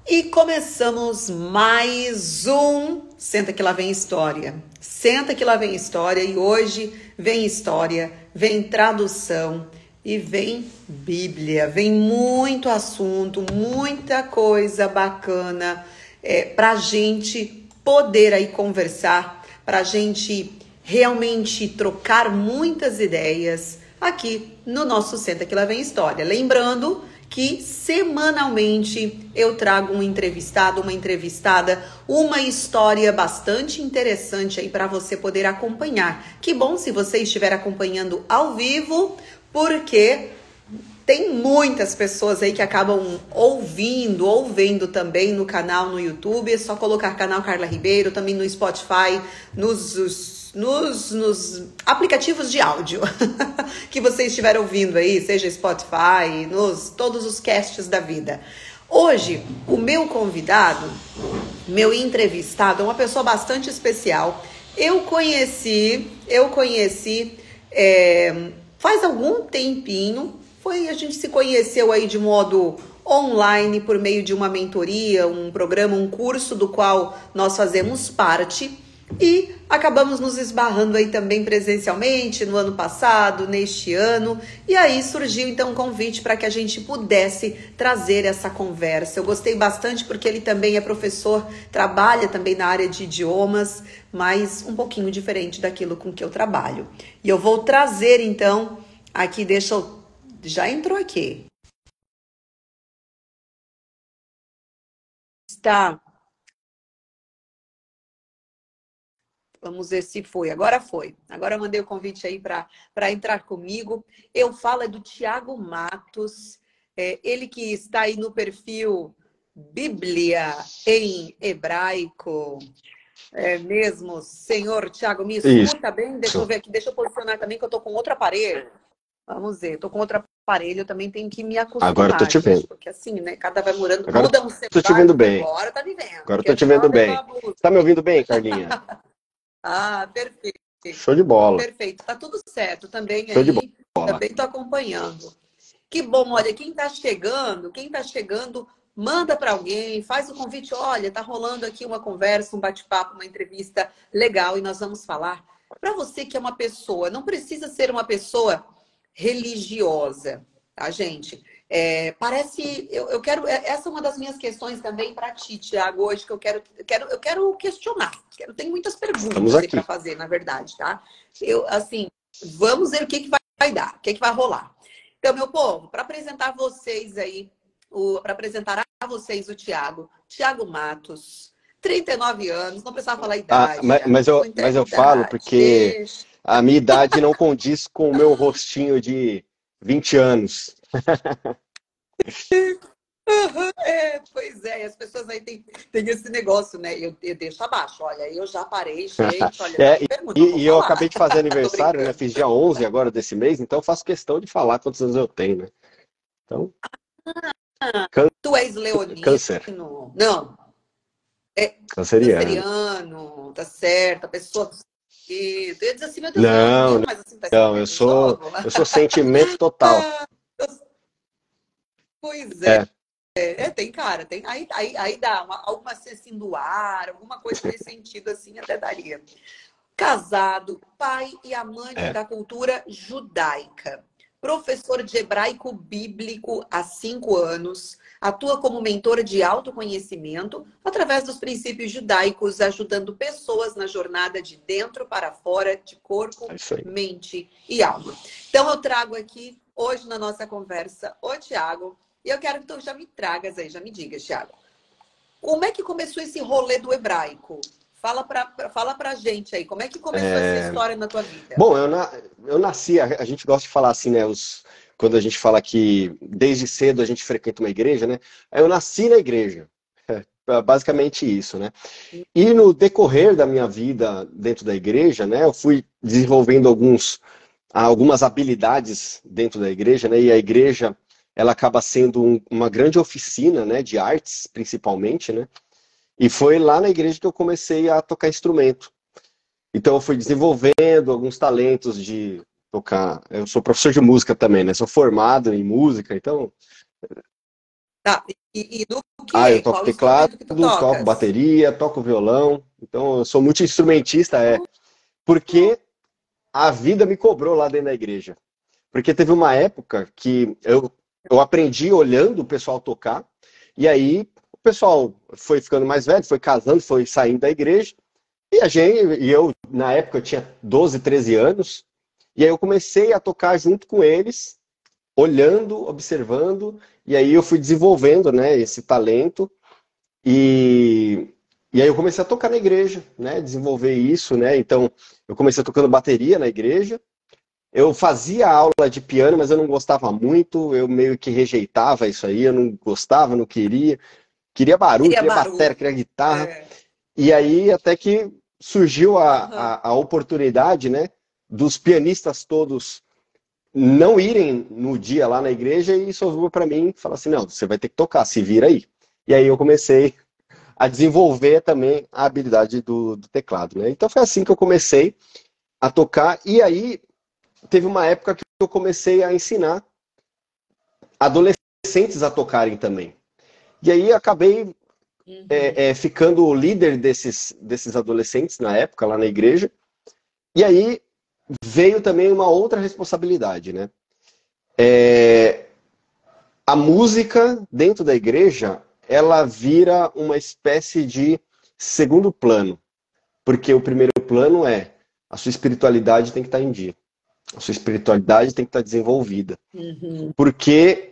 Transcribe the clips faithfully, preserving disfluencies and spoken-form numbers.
E começamos mais um Senta que lá vem história. Senta que lá vem história e hoje vem história, vem tradução e vem Bíblia. Vem muito assunto, muita coisa bacana é, para a gente poder aí conversar, para a gente realmente trocar muitas ideias aqui no nosso Senta que lá vem história. Lembrando que semanalmente eu trago um entrevistado, uma entrevistada, uma história bastante interessante aí para você poder acompanhar. Que bom se você estiver acompanhando ao vivo, porque tem muitas pessoas aí que acabam ouvindo ou vendo também no canal no YouTube. É só colocar canal Carla Ribeiro, também no Spotify, nos... Os, Nos, nos aplicativos de áudio que você estiver ouvindo aí, seja Spotify, nos todos os casts da vida. Hoje, o meu convidado, meu entrevistado, é uma pessoa bastante especial. Eu conheci, eu conheci é, faz algum tempinho. Foi, a gente se conheceu aí de modo online por meio de uma mentoria, um programa, um curso do qual nós fazemos parte. E acabamos nos esbarrando aí também presencialmente no ano passado, neste ano. E aí surgiu então um convite para que a gente pudesse trazer essa conversa. Eu gostei bastante porque ele também é professor, trabalha também na área de idiomas, mas um pouquinho diferente daquilo com que eu trabalho. E eu vou trazer então, aqui deixa eu... Já entrou aqui. Está... Vamos ver se foi. Agora foi. Agora eu mandei o convite aí para entrar comigo. Eu falo é do Thiago Matos, é, ele que está aí no perfil Bíblia em hebraico. É mesmo, senhor Thiago, me escuta bem? Deixa eu ver aqui, deixa eu posicionar também que eu estou com outro aparelho. Vamos ver, estou com outro aparelho, eu também tenho que me acostumar. Agora eu tô te vendo. Gente, porque assim, né? Cada vai mudando, Agora muda um celular. Tô te vendo bem. Agora tá me vendo. Agora eu tô te vendo bem. Tá me ouvindo bem, Carlinha? Ah, perfeito. Show de bola. Perfeito, tá tudo certo também. Show aí, de bola. Também tô acompanhando. Que bom, olha, quem tá chegando, quem tá chegando, manda para alguém, faz o convite, olha, tá rolando aqui uma conversa, um bate-papo, uma entrevista legal e nós vamos falar. Para você que é uma pessoa, não precisa ser uma pessoa religiosa, tá, gente? É, parece, eu, eu quero, essa é uma das minhas questões também para ti, Thiago, hoje, que eu quero, eu quero, eu quero questionar. Eu tenho muitas perguntas para fazer, na verdade, tá? Eu, assim, vamos ver o que, que vai, vai dar, o que, que vai rolar. Então, meu povo, para apresentar vocês aí, para apresentar a vocês o Thiago, Thiago Matos, trinta e nove anos, não precisava falar a idade. Ah, mas, mas, eu, mas eu falo porque deixa. A minha idade não condiz com o meu rostinho de vinte anos. Uhum, é, pois é, as pessoas aí têm, têm esse negócio, né? Eu, eu deixo abaixo, olha, eu já parei, gente, olha, é, e, pergunta, e eu acabei de fazer aniversário, né? Fiz dia onze agora desse mês, então eu faço questão de falar quantos anos eu tenho, né? Então. Ah, tu és leonino? Câncer. Não. É canceriano. canceriano, tá certo, a pessoa. Eu ia dizer assim, meu Deus, não, não, mas assim, tá não eu sou, eu sou sentimento total. Pois é. é. É, tem cara, tem. Aí, aí, aí dá uma, alguma assim do ar, alguma coisa nesse sentido assim, até daria. Casado, pai e amante é. da cultura judaica. Professor de hebraico bíblico há cinco anos. Atua como mentora de autoconhecimento através dos princípios judaicos, ajudando pessoas na jornada de dentro para fora, de corpo, é mente e alma. Então, eu trago aqui, hoje, na nossa conversa, o Thiago. E eu quero que tu já me tragas aí, já me digas, Thiago. Como é que começou esse rolê do hebraico? Fala pra, fala pra gente aí, como é que começou é... essa história na tua vida? Bom, eu, na, eu nasci, a, a gente gosta de falar assim, né, os, quando a gente fala que desde cedo a gente frequenta uma igreja, né, eu nasci na igreja, é, basicamente isso, né, e no decorrer da minha vida dentro da igreja, né, eu fui desenvolvendo alguns, algumas habilidades dentro da igreja, né, e a igreja, ela acaba sendo um, uma grande oficina, né, de artes, principalmente, né, e foi lá na igreja que eu comecei a tocar instrumento. Então eu fui desenvolvendo alguns talentos de tocar. Eu sou professor de música também, né? Sou formado em música, então Tá. E, e do Ah, eu quê? toco Qual teclado, instrumento que tu toco tocas? bateria, toco violão. Então, eu sou multi-instrumentista, é. Oh, Porque a vida me cobrou lá dentro da igreja. Porque teve uma época que eu, eu aprendi olhando o pessoal tocar, e aí o pessoal foi ficando mais velho, foi casando, foi saindo da igreja, e a gente, e eu, na época, eu tinha doze, treze anos, e aí eu comecei a tocar junto com eles, olhando, observando, e aí eu fui desenvolvendo, né, esse talento, e, e aí eu comecei a tocar na igreja, né, desenvolver isso, né, então eu comecei tocando bateria na igreja, eu fazia aula de piano, mas eu não gostava muito, eu meio que rejeitava isso aí, eu não gostava, não queria. Queria barulho, queria queria bateria, barulho. queria guitarra. É. E aí até que surgiu a, Aham. a, a oportunidade, né, dos pianistas todos não irem no dia lá na igreja e sobrou para mim falar assim, não, você vai ter que tocar, se vira aí. E aí eu comecei a desenvolver também a habilidade do, do teclado, né? Então foi assim que eu comecei a tocar. E aí teve uma época que eu comecei a ensinar adolescentes a tocarem também. E aí acabei Uhum. é, é, ficando o líder desses, desses adolescentes na época, lá na igreja. E aí veio também uma outra responsabilidade, né? É, a música dentro da igreja, ela vira uma espécie de segundo plano. Porque o primeiro plano é a sua espiritualidade tem que estar em dia. A sua espiritualidade tem que estar desenvolvida. Uhum. Porque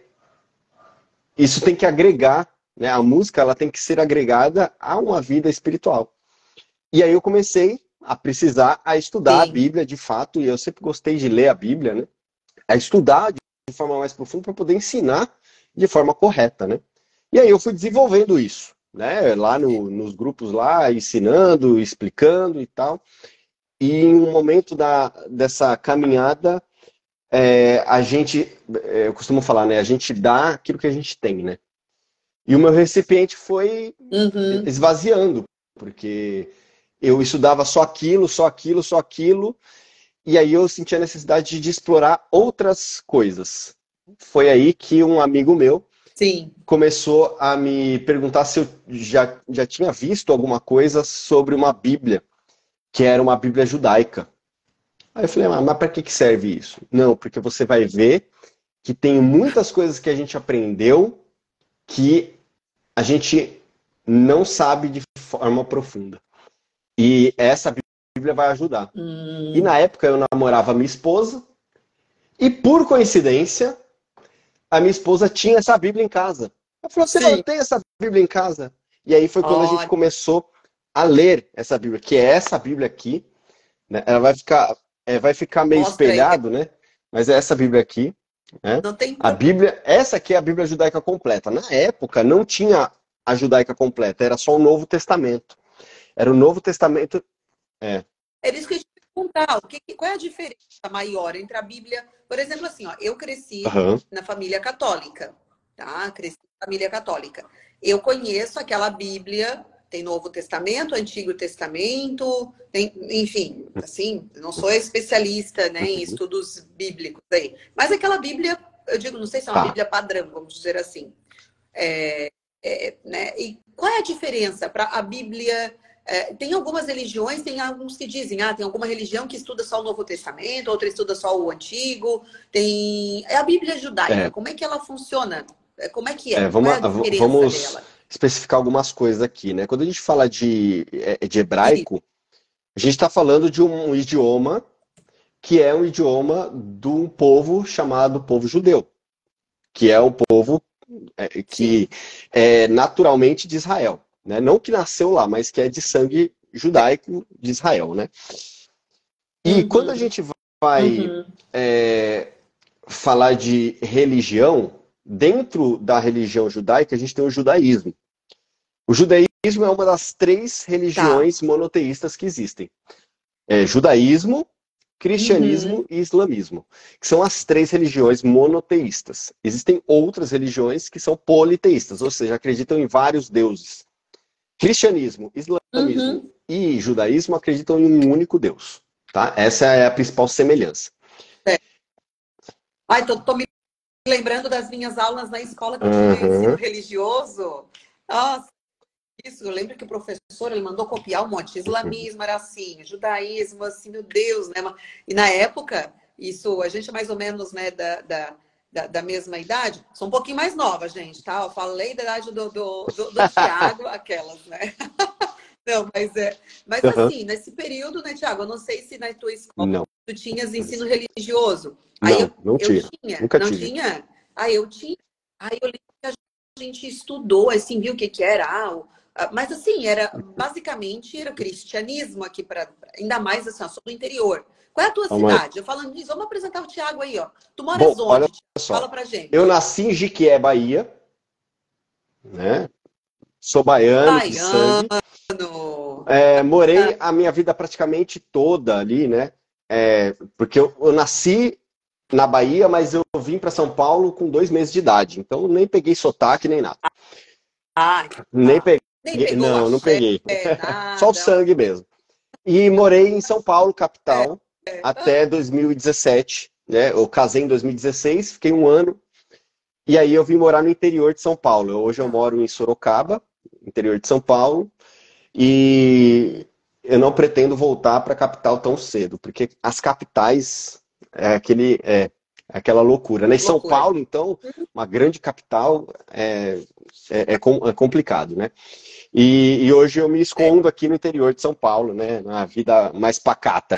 isso tem que agregar, né? A música ela tem que ser agregada a uma vida espiritual. E aí eu comecei a precisar a estudar a Sim. Bíblia de fato, e eu sempre gostei de ler a Bíblia, né? A estudar de forma mais profunda para poder ensinar de forma correta, né? E aí eu fui desenvolvendo isso, né? Lá no, nos grupos lá, ensinando, explicando e tal. E em um momento da, dessa caminhada, é, a gente, é, eu costumo falar, né? A gente dá aquilo que a gente tem, né? E o meu recipiente foi Uhum. esvaziando, porque eu estudava só aquilo, só aquilo, só aquilo, e aí eu sentia a necessidade de explorar outras coisas. Foi aí que um amigo meu Sim. começou a me perguntar se eu já, já tinha visto alguma coisa sobre uma Bíblia, que era uma Bíblia judaica. Aí eu falei, ah, mas para que que serve isso? Não, porque você vai ver que tem muitas coisas que a gente aprendeu que a gente não sabe de forma profunda. E essa Bíblia vai ajudar. E Hum. na época eu namorava a minha esposa, e por coincidência, a minha esposa tinha essa Bíblia em casa. Ela falou assim: eu Sim. tenho essa Bíblia em casa. E aí foi quando a gente Olha, começou a ler essa Bíblia, que é essa Bíblia aqui. Né? Ela vai ficar, é, vai ficar meio mostra aí. espelhado, né? Mas é essa Bíblia aqui. Né? Não tem A problema. Bíblia, essa aqui é a Bíblia judaica completa. Na época não tinha a judaica completa, era só o Novo Testamento. Era o Novo Testamento. É. É isso que eu ia te perguntar. O que, qual é a diferença maior entre a Bíblia? Por exemplo, assim, ó, eu cresci Uhum. na família católica, tá? Cresci na família católica. Eu conheço aquela Bíblia, tem Novo Testamento, Antigo Testamento, tem, enfim, assim, não sou especialista, né, em Uhum. estudos bíblicos aí. Mas aquela Bíblia, eu digo, não sei se é uma Tá. Bíblia padrão, vamos dizer assim. É, é, né? E qual é a diferença para a Bíblia? É, tem algumas religiões, tem alguns que dizem, ah, tem alguma religião que estuda só o Novo Testamento, outra estuda só o Antigo. Tem é a Bíblia judaica. É, Como é que ela funciona? É, Como é que é, é? Qual vamos, é a diferença vamos dela? especificar algumas coisas aqui, né? Quando a gente fala de, é, de Isso. hebraico, a gente está falando de um idioma que é um idioma de um povo chamado povo judeu, que é o povo é, Sim. que é naturalmente de Israel, né? Não que nasceu lá, mas que é de sangue judaico de Israel, né? E quando a Uhum, gente vai uhum. é, falar de religião, dentro da religião judaica, a gente tem o judaísmo. O judaísmo é uma das três Tá. religiões monoteístas que existem. É judaísmo, Uhum. cristianismo e islamismo, que são as três religiões monoteístas. Existem outras religiões que são politeístas, ou seja, acreditam em vários deuses. Cristianismo, islamismo Uhum. e judaísmo acreditam em um único Deus. Tá? Essa é a principal semelhança. É. Ai, tô, tô me lembrando das minhas aulas na escola que eu tive ensino Uhum. religioso. Nossa, isso, eu lembro que o professor ele mandou copiar um monte. Uhum. Islamismo era assim, judaísmo, assim, meu Deus, né? E na época, isso, a gente é mais ou menos, né, da, da, da, da mesma idade. Sou um pouquinho mais nova, gente, tá? Eu falei da idade do, do, do, do Tiago, aquelas, né? Não, mas é. Mas Uhum. assim, nesse período, né, Tiago? Eu não sei se na tua escola Não, tu tinhas ensino religioso. Aí eu, não, não eu tinha. tinha, Nunca não tive. tinha? Aí eu tinha. Aí eu lembro que a gente estudou, assim, viu o que que era. Ah, o- ah, mas assim, era basicamente era o cristianismo aqui para ainda mais assim, ó, sou do interior. Qual é a tua Calma aí. cidade? Eu falando nisso, vamos apresentar o Tiago aí, ó. Tu Bom, moras olha onde, Tiago? só. Fala pra Eu gente. nasci em Jiquié, Bahia, né? Sou baiano de Baiano. sangue. É, morei a minha vida praticamente toda ali, né? É, porque eu, eu nasci na Bahia, mas eu vim para São Paulo com dois meses de idade. Então nem peguei sotaque nem nada. Ah, Nem tá. peguei. Nem pegou o Não, não axé, peguei. Só o nada. sangue mesmo. E morei em São Paulo, É, capital, é. até dois mil e dezessete, né? Eu casei em dois mil e dezesseis, fiquei um ano, e aí eu vim morar no interior de São Paulo. Hoje eu Tá. moro em Sorocaba, interior de São Paulo, e eu não pretendo voltar para a capital tão cedo, porque as capitais é aquele é, é aquela loucura, né? E São Loucura. Paulo, então, uma grande capital é, é, é com- é complicado, né? E, e hoje eu me É. escondo aqui no interior de São Paulo, né? Na vida mais pacata.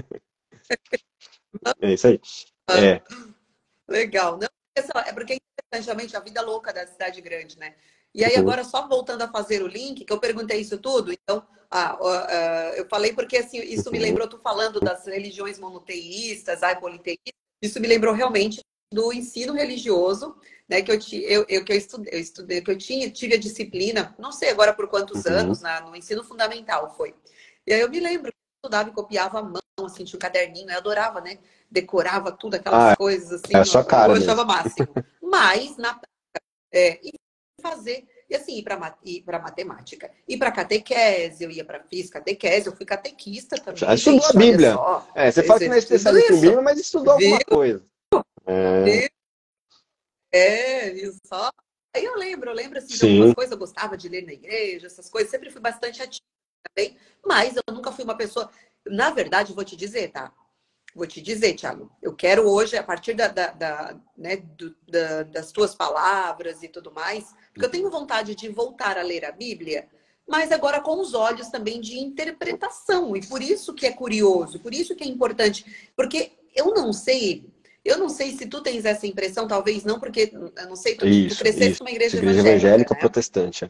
É isso aí. Ah, É. legal. Não, é porque é interessante realmente a vida louca da cidade grande, né? E aí, Uhum, agora, só voltando a fazer o link, que eu perguntei isso tudo, então, ah, ó, ah, eu falei porque assim, isso me uhum, lembrou, tu falando das religiões monoteístas, ai, politeístas, isso me lembrou realmente do ensino religioso, né? Que eu, ti- eu, eu, que eu estudei, eu estudei, que eu tinha, tive a disciplina, não sei agora por quantos uhum. anos, na, no ensino fundamental foi. E aí eu me lembro que eu estudava e copiava a mão, assim, tinha um caderninho, eu adorava, né? Decorava tudo, aquelas Ah, coisas é assim, a sua eu cara achava mesmo. máximo. Mas, na, é, e fazer, e assim, ir para matemática, ir para catequese, eu ia para fiz catequese, eu fui catequista Já também, estudou a gente, olha Bíblia. só, É, você fala que não é tudo especialista em isso, Bíblia, mas estudou viu? alguma coisa. É, Viu? É, viu só? Aí eu lembro, eu lembro assim de algumas sim. coisas, eu gostava de ler na igreja, essas coisas, sempre fui bastante ativa também, mas eu nunca fui uma pessoa, na verdade, eu vou te dizer, tá? Vou te dizer, Thiago, eu quero hoje, a partir da, da, da, né, do, da, das tuas palavras e tudo mais, porque eu tenho Uhum. vontade de voltar a ler a Bíblia, mas agora com os olhos também de interpretação. E por isso que é curioso, por isso que é importante, porque eu não sei, eu não sei se tu tens essa impressão, talvez não, porque eu não sei, tu, tu Isso, cresceste isso. numa igreja Igreja evangélica, evangélica né? protestante.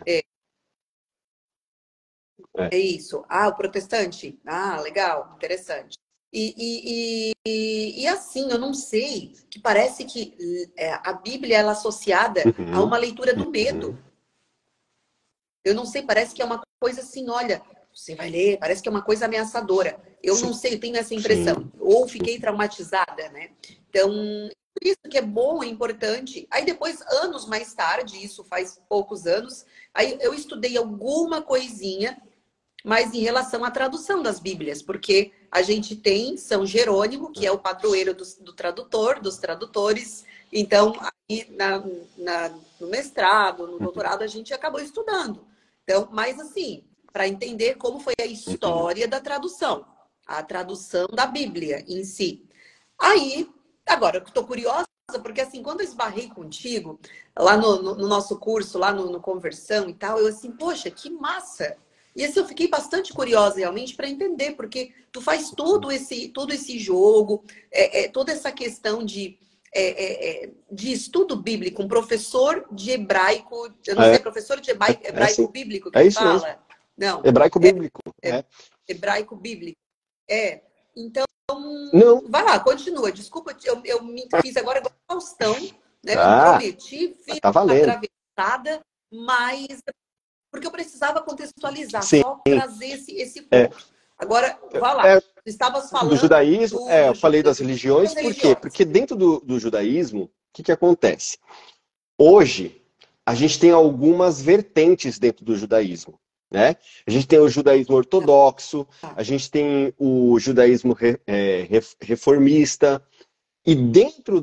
É. É isso. Ah, o protestante. Ah, legal, interessante. E, e, e, e assim, eu não sei, que parece que é, a Bíblia ela é associada a Uhum, uma leitura do uhum. medo. Eu não sei, parece que é uma coisa assim, olha, você vai ler, parece que é uma coisa ameaçadora. Eu Sim, não sei, eu tenho essa sim. impressão. Ou fiquei traumatizada, né? Então, por isso que é bom, é importante. Aí depois, anos mais tarde, isso faz poucos anos, aí eu estudei alguma coisinha mas em relação à tradução das Bíblias, porque a gente tem São Jerônimo, que é o padroeiro do, do tradutor, dos tradutores, então, aí na, na, no mestrado, no Uhum, doutorado, a gente acabou estudando. Então, mas assim, para entender como foi a uhum, história da tradução, a tradução da Bíblia em si. Aí, agora, eu estou curiosa, porque assim, quando eu esbarrei contigo, lá no, no, no nosso curso, lá no, no Conversão e tal, eu assim, poxa, que massa! E assim, eu fiquei bastante curiosa realmente para entender, porque tu faz uhum. todo esse, todo esse jogo, é, é, toda essa questão de, é, é, é, de estudo bíblico, um professor de hebraico, eu não sei, É, professor de hebraico, é hebraico assim. bíblico que É se isso mesmo. fala? Não, Hebraico bíblico. é É. hebraico bíblico. É. Então, Não. vai lá, continua. Desculpa, eu, eu me fiz agora igual Faustão, né? Me Ah, intrometi, fiz tá uma valendo. atravessada, mas porque eu precisava contextualizar, Sim. só trazer esse, esse É, ponto. Agora, vai lá. é, Tu estavas do falando judaísmo, do, é, do, eu falei das das religiões, por quê? religiões. Porque dentro do, do judaísmo, o que que acontece? Hoje, a gente tem algumas vertentes dentro do judaísmo, né? A gente tem o judaísmo ortodoxo, a gente tem o judaísmo re- é, ref- reformista, e dentro desse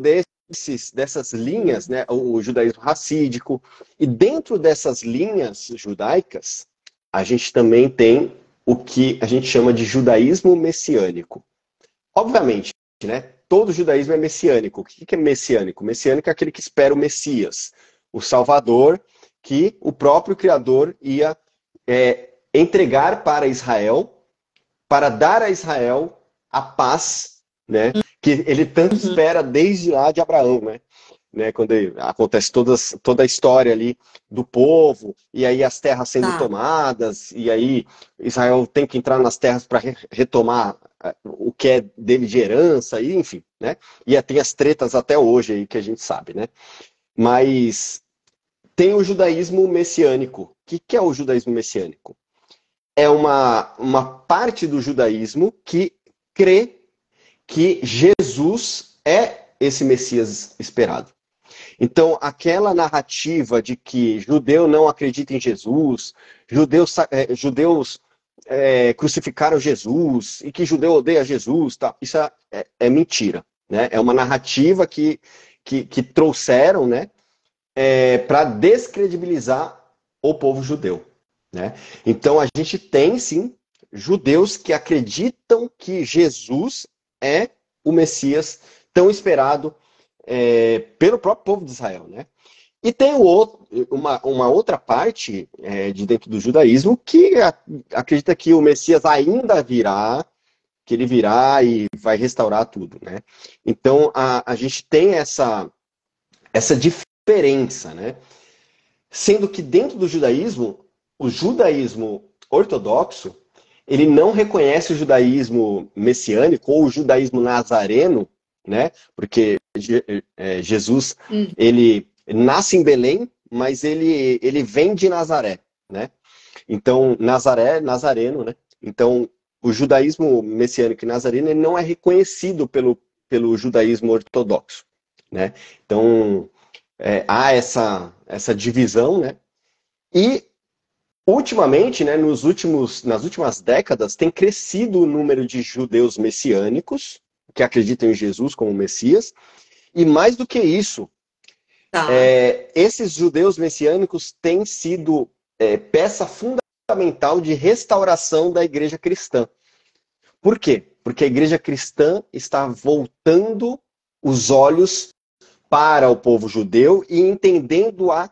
desses, dessas linhas, né, o, o judaísmo racídico, e dentro dessas linhas judaicas, a gente também tem o que a gente chama de judaísmo messiânico. Obviamente, né, todo judaísmo é messiânico. O que é messiânico? Messiânico é aquele que espera o Messias, o Salvador, que o próprio Criador ia é, entregar para Israel, para dar a Israel a paz, né, que ele tanto Uhum. espera desde lá de Abraão, né? Né, quando acontece todas, toda a história ali do povo, e aí as terras sendo Tá. tomadas, e aí Israel tem que entrar nas terras para re retomar o que é dele de herança, e enfim, né? E tem as tretas até hoje aí que a gente sabe, né? Mas tem o judaísmo messiânico. O que, que é o judaísmo messiânico? É uma, uma parte do judaísmo que crê que Jesus é esse Messias esperado. Então, aquela narrativa de que judeu não acredita em Jesus, judeus, é, judeus é, crucificaram Jesus e que judeu odeia Jesus, tá? Isso é, é, é mentira, né? É uma narrativa que, que, que trouxeram, né, é, para descredibilizar o povo judeu, né? Então, a gente tem, sim, judeus que acreditam que Jesus é o Messias tão esperado é, pelo próprio povo de Israel, né? E tem o outro, uma, uma outra parte é, de dentro do judaísmo que a, acredita que o Messias ainda virá, que ele virá e vai restaurar tudo, né? Então a, a gente tem essa, essa diferença, né? Sendo que dentro do judaísmo, o judaísmo ortodoxo, ele não reconhece o judaísmo messiânico ou o judaísmo nazareno, né? Porque é, Jesus, Uhum. ele nasce em Belém, mas ele, ele vem de Nazaré, né? Então, Nazaré, nazareno, né? Então, o judaísmo messiânico e nazareno ele não é reconhecido pelo, pelo judaísmo ortodoxo, né? Então, é, há essa, essa divisão, né? E, ultimamente, né, nos últimos, nas últimas décadas, tem crescido o número de judeus messiânicos que acreditam em Jesus como Messias, e mais do que isso, Tá. é, esses judeus messiânicos têm sido é, peça fundamental de restauração da igreja cristã. Por quê? Porque a igreja cristã está voltando os olhos para o povo judeu e entendendo a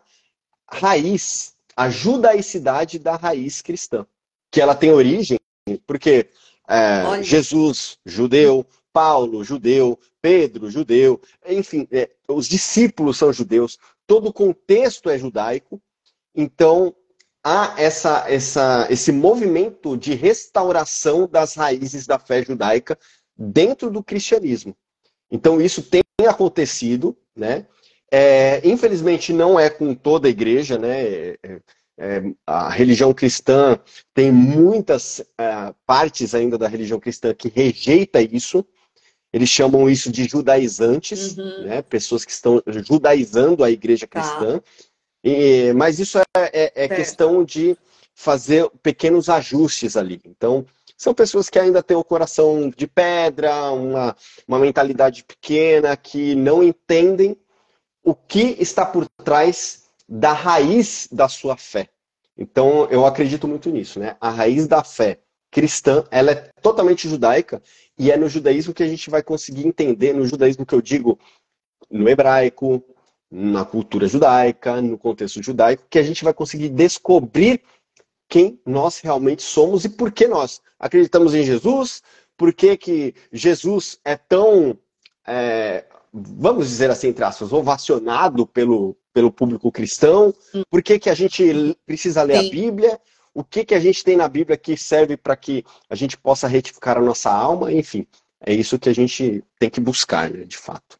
raiz, a judaicidade da raiz cristã. Que ela tem origem, porque é, Olha. Jesus, judeu, Paulo, judeu, Pedro, judeu, enfim, é, os discípulos são judeus, todo o contexto é judaico, então há essa, essa, esse movimento de restauração das raízes da fé judaica dentro do cristianismo. Então isso tem acontecido, né? É, infelizmente não é com toda a igreja, né? É, é, a religião cristã tem muitas é, partes ainda da religião cristã que rejeita isso. Eles chamam isso de judaizantes, Uhum. né? Pessoas que estão judaizando a igreja cristã. Tá. E, mas isso é, é, é Certo. questão de fazer pequenos ajustes ali. Então, são pessoas que ainda têm o coração de pedra, uma, uma mentalidade pequena, que não entendem o que está por trás da raiz da sua fé. Então, eu acredito muito nisso, né? A raiz da fé cristã, ela é totalmente judaica, e é no judaísmo que a gente vai conseguir entender, no judaísmo que eu digo, no hebraico, na cultura judaica, no contexto judaico, que a gente vai conseguir descobrir quem nós realmente somos e por que nós acreditamos em Jesus, por que que Jesus é tão, é, vamos dizer assim, entre aspas, ovacionado pelo, pelo público cristão, por que que a gente precisa ler Sim. a Bíblia, o que que a gente tem na Bíblia que serve para que a gente possa retificar a nossa alma, enfim, é isso que a gente tem que buscar, né, de fato.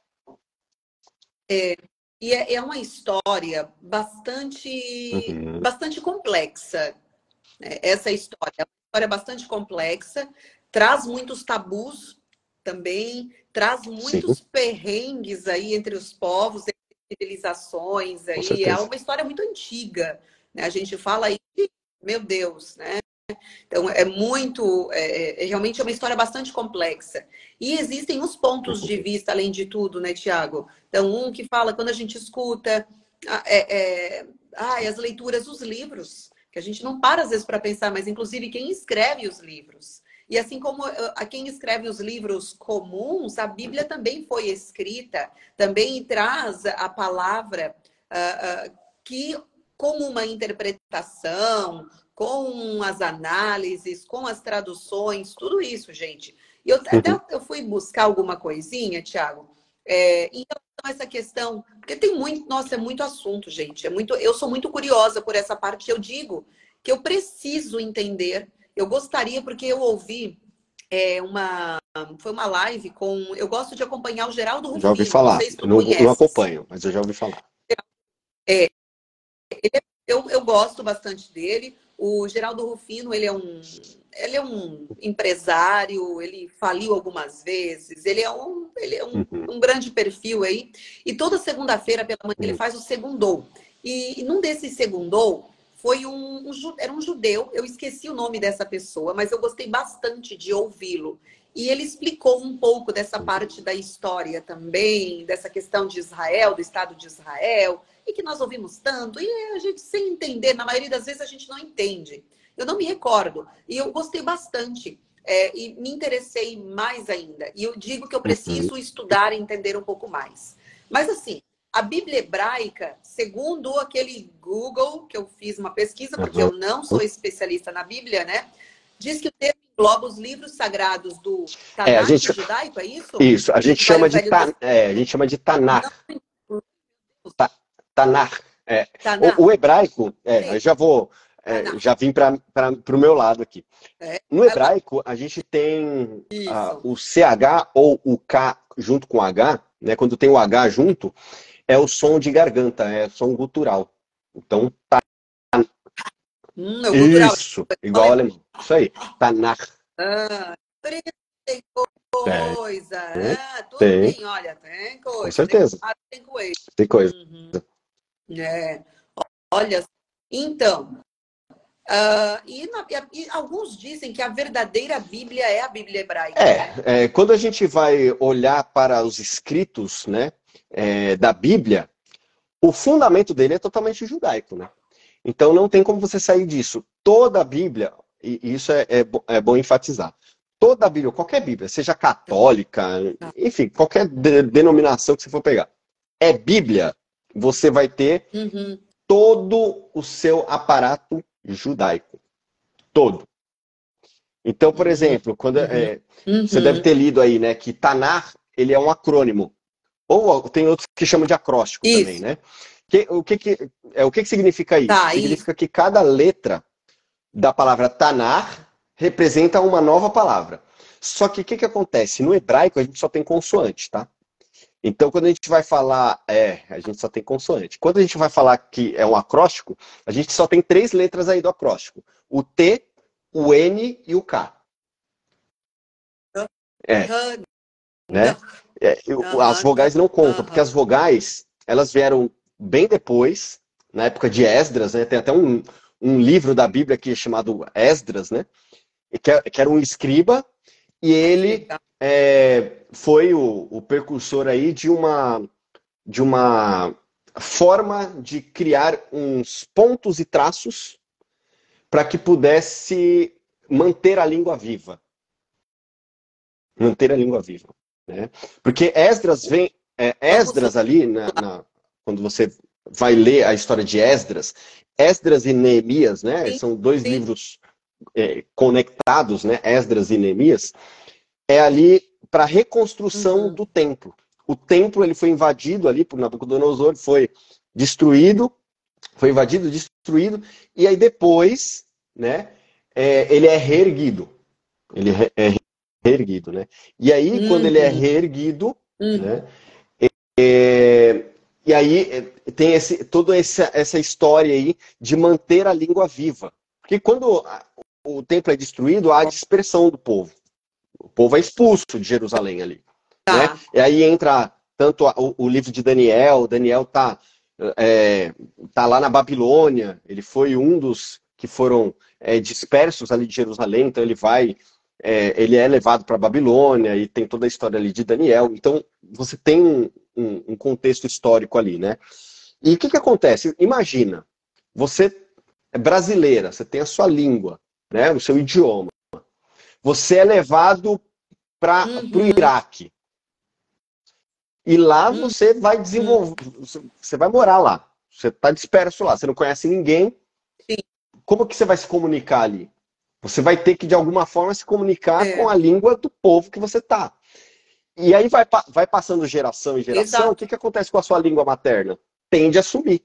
É, e é, é uma história bastante, Uhum. bastante complexa, né? Essa história é uma história bastante complexa, traz muitos tabus também, traz muitos Sim, perrengues aí entre os povos, entre civilizações com aí. É certeza. uma história muito antiga, né? A gente fala aí, de, meu Deus, né? Então, é muito, é, é, realmente é uma história bastante complexa. E existem os pontos de vista, além de tudo, né, Tiago? Então, um que fala, quando a gente escuta ah, é, é, ai, as leituras, os livros, que a gente não para às vezes para pensar, mas inclusive quem escreve os livros. E assim como a quem escreve os livros comuns, a Bíblia também foi escrita, também traz a palavra uh, uh, que, com uma interpretação, com as análises, com as traduções, tudo isso, gente. E eu até Uhum. eu fui buscar alguma coisinha, Tiago, é, em relação a essa questão, porque tem muito, nossa, é muito assunto, gente. É muito, eu sou muito curiosa por essa parte. Eu digo que eu preciso entender. Eu gostaria, porque eu ouvi é, uma, foi uma live com, eu gosto de acompanhar o Geraldo Já ouvi Rufino. Não falar. sei se Eu tu não, não conheces. acompanho, mas eu já ouvi falar. É, Eu, eu gosto bastante dele. O Geraldo Rufino, ele é um, ele é um empresário, ele faliu algumas vezes, ele é um, ele é um, Uhum. um grande perfil aí. E toda segunda-feira pela manhã ele Uhum. faz o segundou. E, e num desses segundou foi um, um, era um judeu, eu esqueci o nome dessa pessoa, mas eu gostei bastante de ouvi-lo. E ele explicou um pouco dessa parte da história também, dessa questão de Israel, do Estado de Israel, e que nós ouvimos tanto, e a gente sem entender, na maioria das vezes a gente não entende. Eu não me recordo, e eu gostei bastante, é, e me interessei mais ainda. E eu digo que eu Uhum. preciso estudar e entender um pouco mais. Mas assim, a Bíblia hebraica, segundo aquele Google, que eu fiz uma pesquisa, porque eu Uhum. não sou especialista na Bíblia, né? Diz que o termo engloba os livros sagrados do É, a Tanakh gente, judaico, é isso? isso, a gente Que vai o chama de, Velho ta, é, a gente chama de Tanar. Testamento, Ta, Tanar. É. O, Tanakh, o hebraico, é, eu já vou, é, Tanakh. já vim para o meu lado aqui. É, No vai lá. hebraico, a gente tem ah, Isso. o C H ou o K junto com o H, né? Quando tem o H junto, é o som de garganta, é o som gutural. Então, tá, Hum, é o cultural. isso, igual ao alemão. Isso aí, Tanar. Ah, tem É, coisa. Ah, tudo tem, tem, olha, tem com coisa. Tem certeza. coisa, tem coisa. Tem coisa. Uhum. É. Olha, então, ah, e, na- e alguns dizem que a verdadeira Bíblia é a Bíblia hebraica, né? É, é, quando a gente vai olhar para os escritos, né, é, da Bíblia, o fundamento dele é totalmente judaico, né? Então não tem como você sair disso. Toda a Bíblia, e isso é, é, bo- é bom enfatizar, toda a Bíblia, qualquer Bíblia, seja católica, enfim, qualquer de- denominação que você for pegar, é Bíblia, você vai ter Uhum. todo o seu aparato judaico. Todo. Então, por Uhum. exemplo, quando Uhum. é, você deve Uhum. ter lido aí, né, que Tanar, ele é um acrônimo. Ou tem outros que chamam de acróstico também, Isso. né? Que, o que, que, é, o que, que significa isso? Tá, isso. Significa que cada letra da palavra Tanar representa uma nova palavra. Só que o que, que acontece? No hebraico a gente só tem consoante, tá? Então, quando a gente vai falar, é, a gente só tem consoante. Quando a gente vai falar que é um acróstico, a gente só tem três letras aí do acróstico: o T, o N e o K. É, Aham. né? Não. É, eu- as Aham. Não. vogais não contam, porque Aham. as vogais, elas vieram bem depois, na época de Esdras, né? Tem até um, um livro da Bíblia que é chamado Esdras, né? Que, é- que era um escriba, e Ah, que ele legal. é, foi o, o precursor aí de uma, de uma forma de criar uns pontos e traços para que pudesse manter a língua viva. Manter a língua viva. Né? Porque Esdras vem. É, Vamos lá. Esdras ali, na, na- quando você vai ler a história de Esdras, Esdras e Neemias, né? Sim, São dois sim. livros é, conectados, né? Esdras e Neemias, é ali para a reconstrução Uhum. do templo. O templo ele foi invadido ali por Nabucodonosor, foi destruído, foi invadido, destruído, e aí depois, né? É, ele é reerguido. Ele é reerguido, né? E aí, quando ele é Uhum. reerguido, Uhum. né? É, e aí é, tem esse, toda essa, essa história aí de manter a língua viva. Porque quando a- o templo é destruído, há a dispersão do povo. O povo é expulso de Jerusalém ali, né? Tá. E aí entra tanto a- o, o livro de Daniel, Daniel tá, é, tá lá na Babilônia, ele foi um dos que foram é, dispersos ali de Jerusalém, então ele vai, é, ele é levado para a Babilônia e tem toda a história ali de Daniel, então você tem um, um, um contexto histórico ali, né? E o que que acontece? Imagina, você é brasileira, você tem a sua língua, né, o seu idioma, você é levado para o Uhum. Iraque, e lá Uhum. você vai desenvolver, você vai morar lá. Você está disperso lá, você não conhece ninguém. Sim. Como que você vai se comunicar ali? Você vai ter que, de alguma forma, se comunicar É. com a língua do povo que você está. E aí vai, vai passando geração em geração, Exato. o que, que acontece com a sua língua materna? Tende a sumir.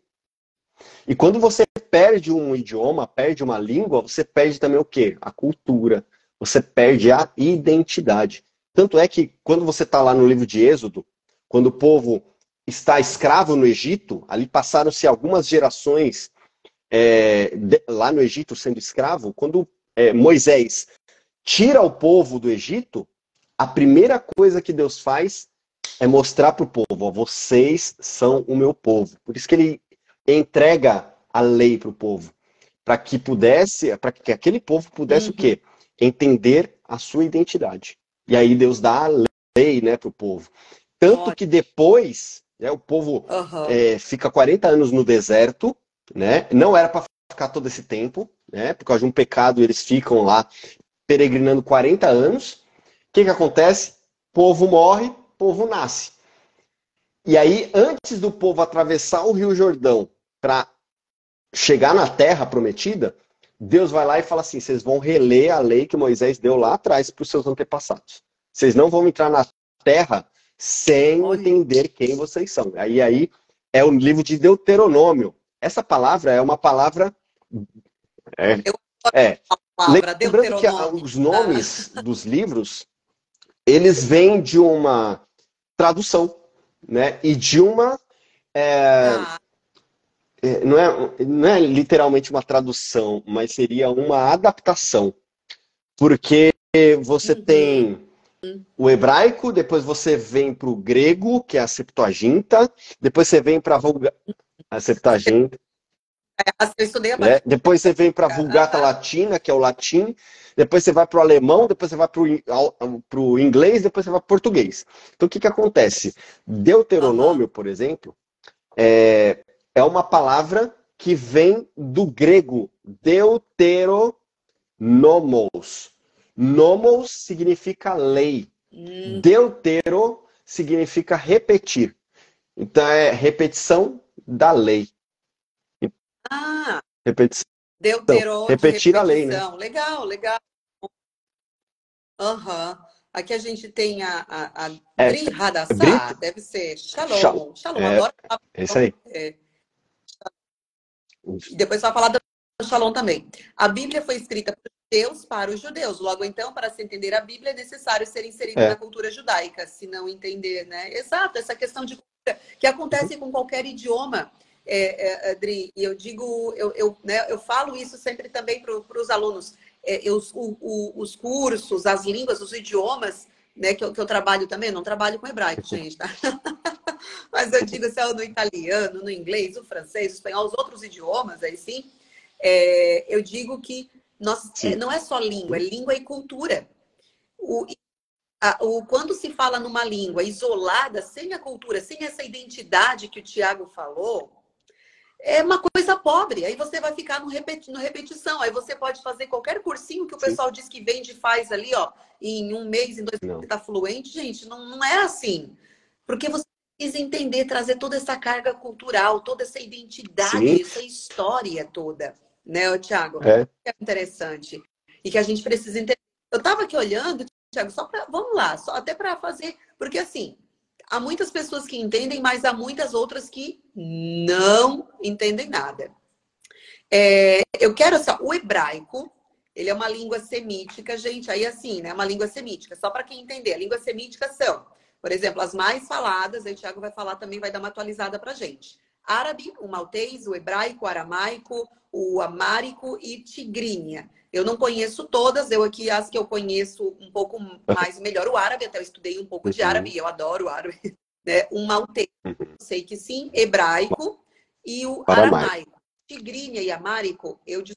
E quando você perde um idioma, perde uma língua, você perde também o quê? A cultura. Você perde a identidade. Tanto é que, quando você está lá no livro de Êxodo, quando o povo está escravo no Egito, ali passaram-se algumas gerações é, de, lá no Egito sendo escravo, quando é, Moisés tira o povo do Egito, a primeira coisa que Deus faz é mostrar para o povo, ó, vocês são o meu povo. Por isso que ele entrega a lei para o povo, para que pudesse, para que aquele povo pudesse Uhum. o quê? Entender a sua identidade. E aí Deus dá a lei, né, para o povo. Tanto que depois, né, o povo Uhum. é, fica quarenta anos no deserto, né? Não era para ficar todo esse tempo, né? Por causa de um pecado, eles ficam lá peregrinando quarenta anos. O que que acontece? Povo morre, povo nasce. E aí, antes do povo atravessar o Rio Jordão para chegar na terra prometida, Deus vai lá e fala assim, vocês vão reler a lei que Moisés deu lá atrás para os seus antepassados. Vocês não vão entrar na terra sem Olha. entender quem vocês são. Aí, aí é o livro de Deuteronômio. Essa palavra é uma palavra... É, Eu é. palavra Lembrando que Deuteronômio. os nomes dos livros, eles vêm de uma tradução, né? E de uma... É, Ah. não, é, não é literalmente uma tradução, mas seria uma adaptação. Porque você Uhum. tem o hebraico, depois você vem para o grego, que é a Septuaginta, depois você vem para a Vulga... a Septuaginta, Eu estudei a né? Depois você vem para a Bíblia. Vulgata Latina, que é o latim, depois você vai para o alemão, depois você vai para o inglês, depois você vai para o português. Então o que, que acontece? Deuteronômio, Uhum. por exemplo, é, é uma palavra que vem do grego deuteronomos. Nomos significa lei. Hum. Deutero significa repetir. Então é repetição da lei. Ah, Repetição. Deuterô de Repetir a lei, né? repetição. Legal, legal. Aham. Aqui a gente tem a, a, a É, Dri Hadassah, Brito? deve ser Shalom. Shalom. Shalom, É, adoro falar. é isso aí. É. E depois vai falar do Shalom também. A Bíblia foi escrita por Deus para os judeus. Logo, então, para se entender a Bíblia, é necessário ser inserido É. na cultura judaica, se não entender, né? Exato, essa questão de cultura, que acontece com qualquer idioma. É, é, Adri, e eu digo, eu, eu, né, eu falo isso sempre também para os alunos. É, eu, o, o, os cursos, as línguas, os idiomas, né, que eu, que eu trabalho também, não trabalho com hebraico, gente, tá? Mas eu digo, se é no italiano, no inglês, o francês, o espanhol, os outros idiomas, aí sim, é, eu digo que nós, é, não é só língua, é língua e cultura. O, a, o, quando se fala numa língua isolada, sem a cultura, sem essa identidade que o Tiago falou, é uma coisa pobre. Aí você vai ficar no, repeti no repetição. Aí você pode fazer qualquer cursinho que o pessoal Sim. diz que vende e faz ali, ó, em um mês, em dois meses, você tá fluente. Gente, não, não é assim. Porque você precisa entender, trazer toda essa carga cultural, toda essa identidade, Sim. essa história toda. Né, Tiago? É. É interessante. E que a gente precisa entender. Eu tava aqui olhando, Tiago, só para, vamos lá, só até para fazer, porque assim, há muitas pessoas que entendem, mas há muitas outras que não entendem nada. É, eu quero assim, o hebraico, ele é uma língua semítica, gente, aí assim, né, uma língua semítica, só para quem entender, a língua semítica são, por exemplo, as mais faladas, aí o Tiago vai falar também, vai dar uma atualizada pra gente. Árabe, o maltês, o hebraico, o aramaico, o amárico e tigrinha. Eu não conheço todas, eu aqui as que eu conheço um pouco mais melhor o árabe, até eu estudei um pouco de árabe, e eu adoro o árabe. Né? O maltês, eu sei que sim, hebraico e o aramaico. Tigrinha e amárico, eu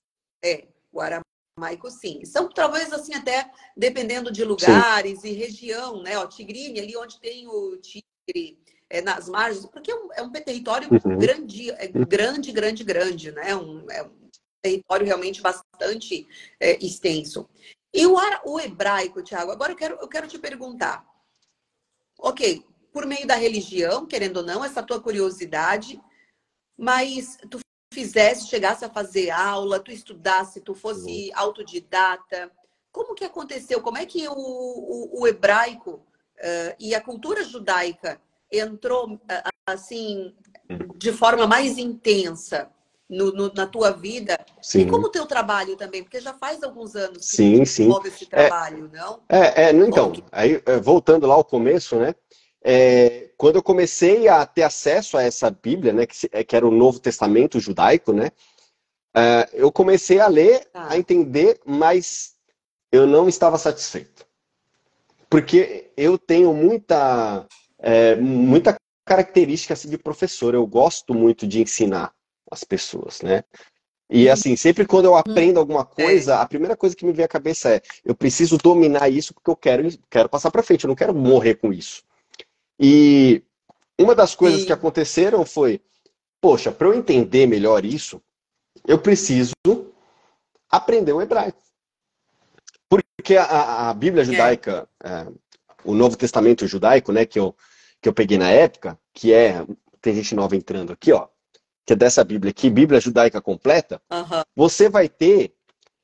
É, o aramaico, sim. São talvez assim, até dependendo de Sim. lugares e região, né? Ó, Tigrinho, ali onde tem o Tigre, é, nas margens, porque é um, é um território Uhum. grande, é grande, grande, grande, né? Um, é um território realmente bastante é, extenso. E o, ara- o hebraico, Tiago, agora eu quero, eu quero te perguntar. Ok, por meio da religião, querendo ou não, essa tua curiosidade, mas tu fizesse, chegasse a fazer aula, tu estudasse, tu Uhum. fosse autodidata, como que aconteceu? Como é que o, o, o hebraico eh, e a cultura judaica entrou eh, assim de forma mais intensa no, no- na tua vida? E como Sim, o teu trabalho também, porque já faz alguns anos que tu sim, sim. desenvolve esse É, trabalho, não? é, é, no- Como que então, aí, é, voltando lá ao começo, né? É, quando eu comecei a ter acesso a essa Bíblia, né, que, se- é, que era o Novo Testamento judaico, né? é, eu comecei a ler, a tá? entender, mas eu não estava satisfeito. Porque eu tenho muita, é, muita característica assim, de professor. Eu gosto muito de ensinar as pessoas, né? E assim, sempre quando eu aprendo alguma É, coisa, a primeira coisa que me vem à cabeça é: eu preciso dominar isso porque eu quero, quero passar para frente, eu não quero morrer com isso. E uma das coisas que sim, aconteceram foi: poxa, para eu entender melhor isso, eu preciso aprender o hebraico. Porque a, a Bíblia é. judaica, é, o Novo Testamento judaico, né, que eu, que eu peguei na época, que é, tem gente nova entrando aqui, ó, que é dessa Bíblia aqui, Bíblia judaica completa, Aham. você vai ter,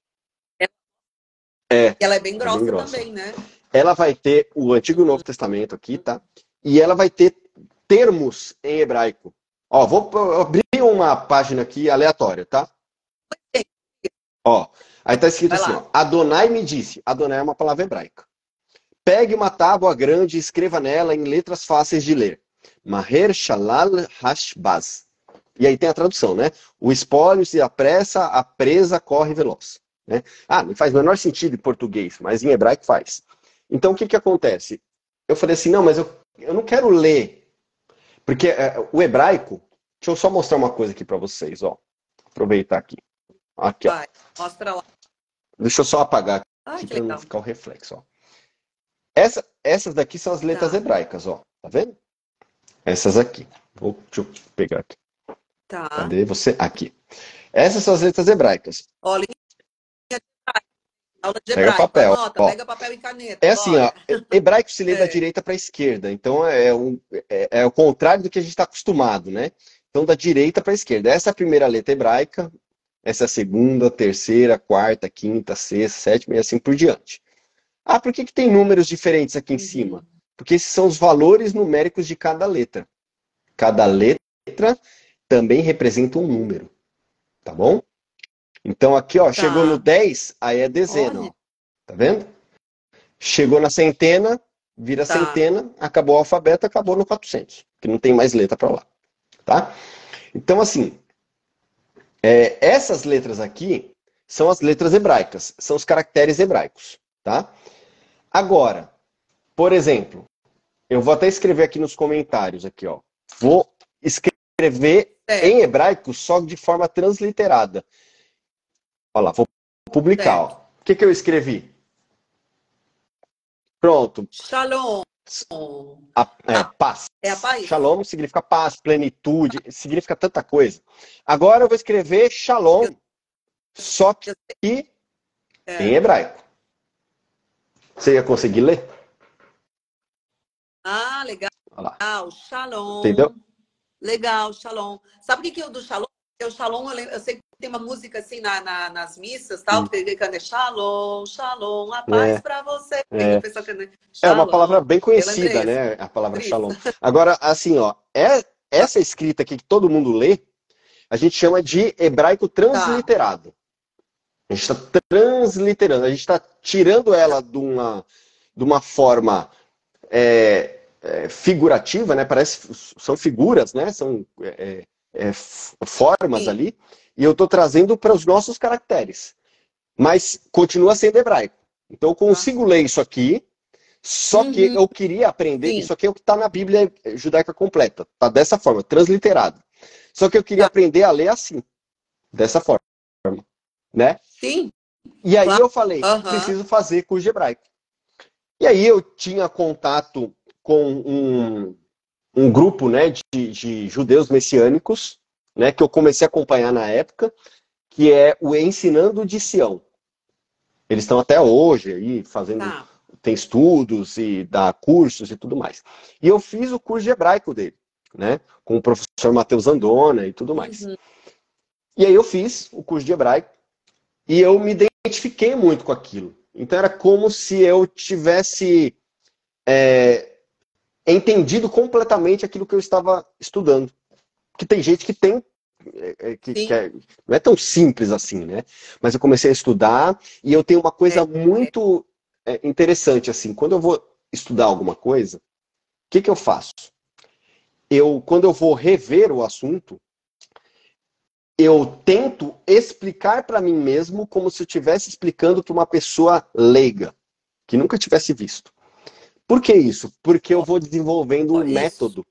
é, Ela é bem é bem grossa grossa, também, né? ela vai ter o Antigo e o Novo Testamento aqui, tá? E ela vai ter termos em hebraico. Ó, vou abrir uma página aqui aleatória, tá? Ó, aí tá escrito Vai assim, lá. ó, Adonai me disse, Adonai é uma palavra hebraica. Pegue uma tábua grande e escreva nela em letras fáceis de ler. Maher Shalal Hashbaz. E aí tem a tradução, né? O espólio se apressa, a presa corre veloz. Né? Ah, não faz o menor sentido em português, mas em hebraico faz. Então o que, que acontece? Eu falei assim, não, mas eu, eu não quero ler. Porque é, o hebraico. Deixa eu só mostrar uma coisa aqui para vocês, ó. Aproveitar aqui. Aqui, ó. Vai. Mostra lá. Deixa eu só apagar Ai, aqui que para não legal. ficar o reflexo, ó. Essa, essas daqui são as letras Tá, hebraicas, ó. Tá vendo? Essas aqui. Vou, deixa eu pegar aqui. tá. Cadê você? Aqui. Essas são as letras hebraicas. Olha, aula de Pega hebraico. papel, Anota, ó. pega papel e caneta. É assim, ó. Bora. Hebraico se lê da É. direita para a esquerda. Então é, um, é, é o contrário do que a gente está acostumado, né? Então da direita para a esquerda. Essa é a primeira letra hebraica. Essa é a segunda, terceira, quarta, quinta, sexta, sétima e assim por diante. Ah, por que, que tem números diferentes aqui em cima? Uhum. Porque esses são os valores numéricos de cada letra. Cada letra também representa um número, tá bom? Então aqui, ó, chegou no Tá. dez, aí é dezena, Olha, ó. Tá vendo? Chegou na centena, vira tá. centena, acabou o alfabeto, acabou no quatrocentos, que não tem mais letra para lá, tá? Então assim, é, essas letras aqui são as letras hebraicas, são os caracteres hebraicos, tá? Agora, por exemplo, eu vou até escrever aqui nos comentários aqui, ó. Vou escrever em Certo, hebraico só de forma transliterada. Olha lá, vou publicar, ó. certo. O que, que eu escrevi? Pronto. Shalom. A, é, A- paz. É a paz? Shalom significa paz, plenitude, significa tanta coisa. Agora eu vou escrever Eu, shalom, só que eu, em é. hebraico. Você ia conseguir ler? Ah, legal. Olha lá. Entendeu? Shalom. Legal, Shalom. Sabe o que que é o do Shalom? É o Shalom, eu, lembro- eu sei que tem uma música assim na, na- nas missas, tal, Hum. que ele canta Shalom, Shalom, a paz É, para você. E o é. pessoal canta É uma palavra Shalom. bem Eu conhecida, lembrei, assim, né? A palavra por isso. shalom. Agora, assim, ó, é, essa escrita aqui que todo mundo lê, a gente chama de hebraico Tá. transliterado. A gente está transliterando, a gente está tirando ela de uma, de uma forma é, é, figurativa, né? Parece são figuras, né? São é, é, formas Sim. ali, e eu estou trazendo para os nossos caracteres, mas continua sendo hebraico. Então eu Tá. consigo ler isso aqui. Só que Uhum. eu queria aprender, Sim. isso aqui é o que está na Bíblia judaica completa, tá dessa forma, transliterado. Só que eu queria Tá. aprender a ler assim, dessa forma, né? Sim. E aí Claro. eu falei, Aham. preciso fazer curso de hebraico. E aí eu tinha contato com um, um grupo, né, de, de judeus messiânicos, né, que eu comecei a acompanhar na época, que é o Ensinando de Sião. Eles estão até hoje aí fazendo, Tá. tem estudos e dá cursos e tudo mais. E eu fiz o curso de hebraico dele, né, com o professor Matheus Andona e tudo mais. Uhum. E aí eu fiz o curso de hebraico e eu me identifiquei muito com aquilo. Então era como se eu tivesse é, entendido completamente aquilo que eu estava estudando. Porque tem gente que tem é, que, que é, não é tão simples assim, né? Mas eu comecei a estudar e eu tenho uma coisa É. muito é, interessante assim. Quando eu vou estudar alguma coisa, o que, que eu faço? Eu, quando eu vou rever o assunto, eu tento explicar para mim mesmo como se eu estivesse explicando para uma pessoa leiga, que nunca tivesse visto. Por que isso? Porque eu vou desenvolvendo Ó, um isso. método.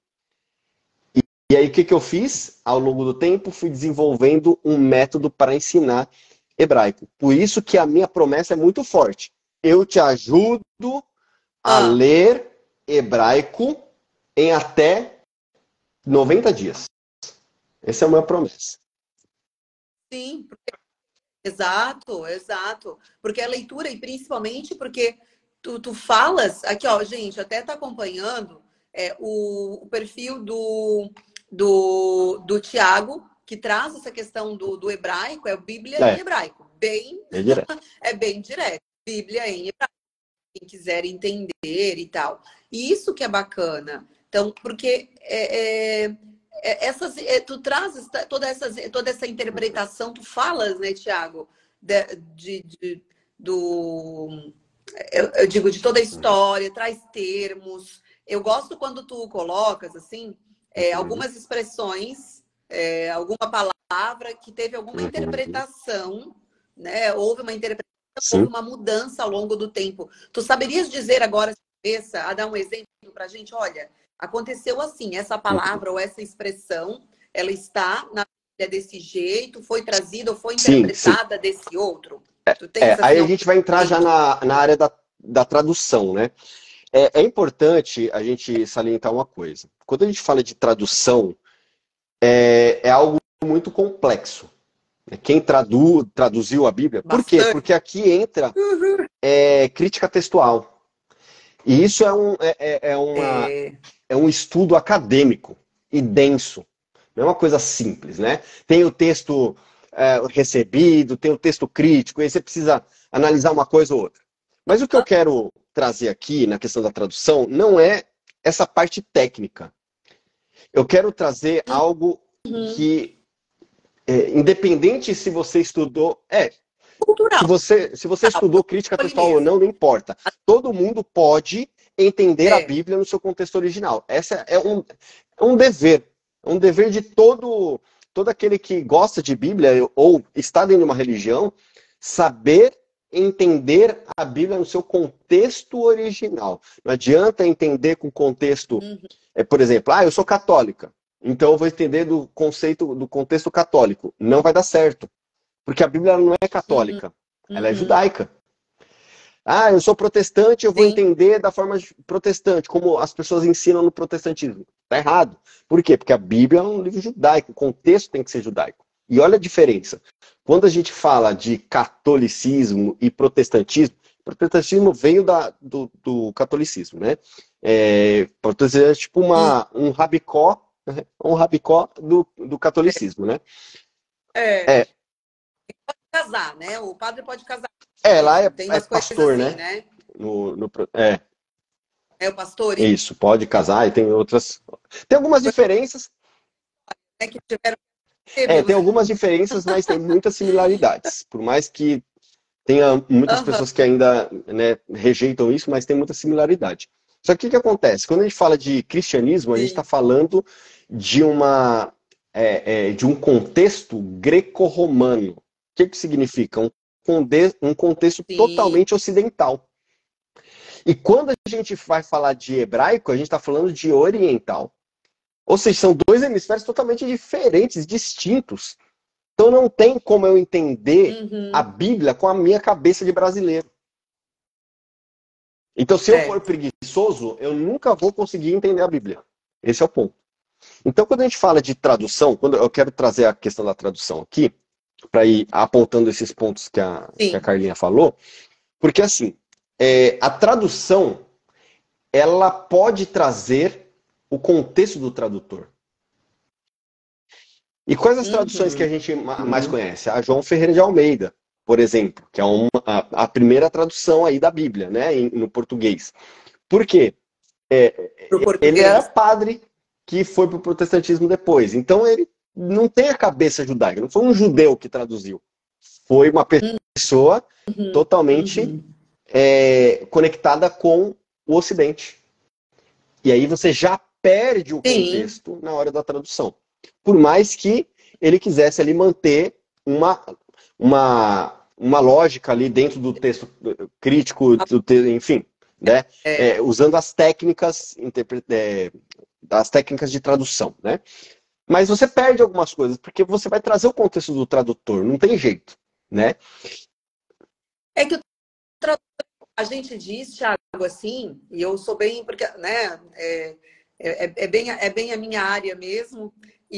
E aí, o que, que eu fiz? Ao longo do tempo, fui desenvolvendo um método para ensinar hebraico. Por isso que a minha promessa é muito forte. Eu te ajudo a Ah, ler hebraico em até noventa dias. Essa é a minha promessa. sim. Porque- Exato, exato. Porque a leitura, e principalmente porque tu, tu falas, aqui ó, gente, até tá acompanhando é, o, o perfil do, do, do Tiago, que traz essa questão do, do hebraico, é a Bíblia em É, hebraico. Bem, é direto. é bem direto. Bíblia em hebraico, quem quiser entender e tal. E isso que é bacana. Então, porque é, é, é, essas, é, tu trazes toda, essas, toda essa interpretação, tu falas, né, Tiago, de, de, de- do, eu, eu digo, de toda a história, traz termos. Eu gosto quando tu colocas, assim, é, Uhum, algumas expressões, é, alguma palavra que teve alguma uhum. interpretação, né? Houve uma interpretação, houve Sim. uma mudança ao longo do tempo. Tu saberias dizer agora, cabeça, a dar um exemplo para a gente? Olha, aconteceu assim, essa Uhum. palavra ou essa expressão, ela está na Bíblia desse jeito, foi trazida ou foi Sim, sim. interpretada desse outro? Tu É, tens aí assim a algum gente vai entrar já exemplo? na, na área da, da tradução, né? É, é importante a gente salientar uma coisa. Quando a gente fala de tradução, é, é algo muito complexo. Quem tradu, traduziu a Bíblia? Por quê? Bastante. Porque aqui entra Uhum. é, crítica textual. E isso é um, é, é, é uma, É, é um estudo acadêmico e denso. Não é uma coisa simples, né? Tem o texto é, recebido, tem o texto crítico, aí você precisa analisar uma coisa ou outra. Mas o que eu quero trazer aqui na questão da tradução não é essa parte técnica. Eu quero trazer algo uhum. que, é, independente se você estudou, é, se Cultural, você, se você estudou crítica ali textual ou mesmo. não, não importa. Todo mundo pode entender a É. Bíblia no seu contexto original. Essa é um, é um dever. É um dever de todo, todo aquele que gosta de Bíblia ou está dentro de uma religião, saber entender a Bíblia no seu contexto original. Não adianta entender com contexto, Uhum, é, por exemplo, ah, eu sou católica, então eu vou entender do conceito do contexto católico. Não vai dar certo. Porque a Bíblia não é uhum, católica, ela é uhum. judaica. Ah, eu sou protestante, eu vou Sim. entender da forma protestante, como as pessoas ensinam no protestantismo. Está errado. Por quê? Porque a Bíblia é um livro judaico, o contexto tem que ser judaico. E olha a diferença. Quando a gente fala de catolicismo e protestantismo, o protestantismo veio da, do, do catolicismo, né? É, protestantismo é tipo E uma, um rabicó, um rabicó do, do catolicismo, né? é, É, casar, né? O padre pode casar é lá mesmo. é, Tem é umas coisas pastor, assim, né? né? No, no, é, É o pastor, isso, pode casar e tem outras. Tem algumas diferenças. né? Que tiveram que É, viu? tem algumas diferenças, mas tem muitas similaridades. Por mais que tenha muitas Aham. pessoas que ainda, né, rejeitam isso, mas tem muita similaridade. Só que o que acontece? Quando a gente fala de cristianismo, a gente está Sim. falando de uma é, é, de um contexto greco-romano. O que, que significa? Um, conde- um contexto Sim. totalmente ocidental. E quando a gente vai falar de hebraico, a gente está falando de oriental. Ou seja, são dois hemisférios totalmente diferentes, distintos. Então não tem como eu entender Uhum. a Bíblia com a minha cabeça de brasileiro. Então, se eu for Certo. preguiçoso, eu nunca vou conseguir entender a Bíblia. Esse é o ponto. Então, quando a gente fala de tradução, quando eu quero trazer a questão da tradução aqui, para ir apontando esses pontos que a, que a Sim. Carlinha falou, porque assim, é, a tradução, ela pode trazer o contexto do tradutor. E quais as traduções que a Uhum. gente mais conhece? A João Ferreira de Almeida, por exemplo, que é uma, a, a primeira tradução aí da Bíblia, né, em, no português. Por quê? É, Pro ele era português. padre que foi para o protestantismo depois. Então ele não tem a cabeça judaica, não foi um judeu que traduziu. Foi uma pessoa Uhum. totalmente Uhum. é, conectada com o Ocidente. E aí você já perde o Sim. contexto na hora da tradução. Por mais que ele quisesse ali manter uma, uma, uma lógica ali dentro do texto crítico, do te, enfim, né? É, É, usando as técnicas, é, as técnicas de tradução, né? Mas você perde algumas coisas, porque você vai trazer o contexto do tradutor, não tem jeito, né? é que o tra- a gente diz, Thiago, assim, e eu sou bem, porque, né, é, é, é bem, é bem a minha área mesmo,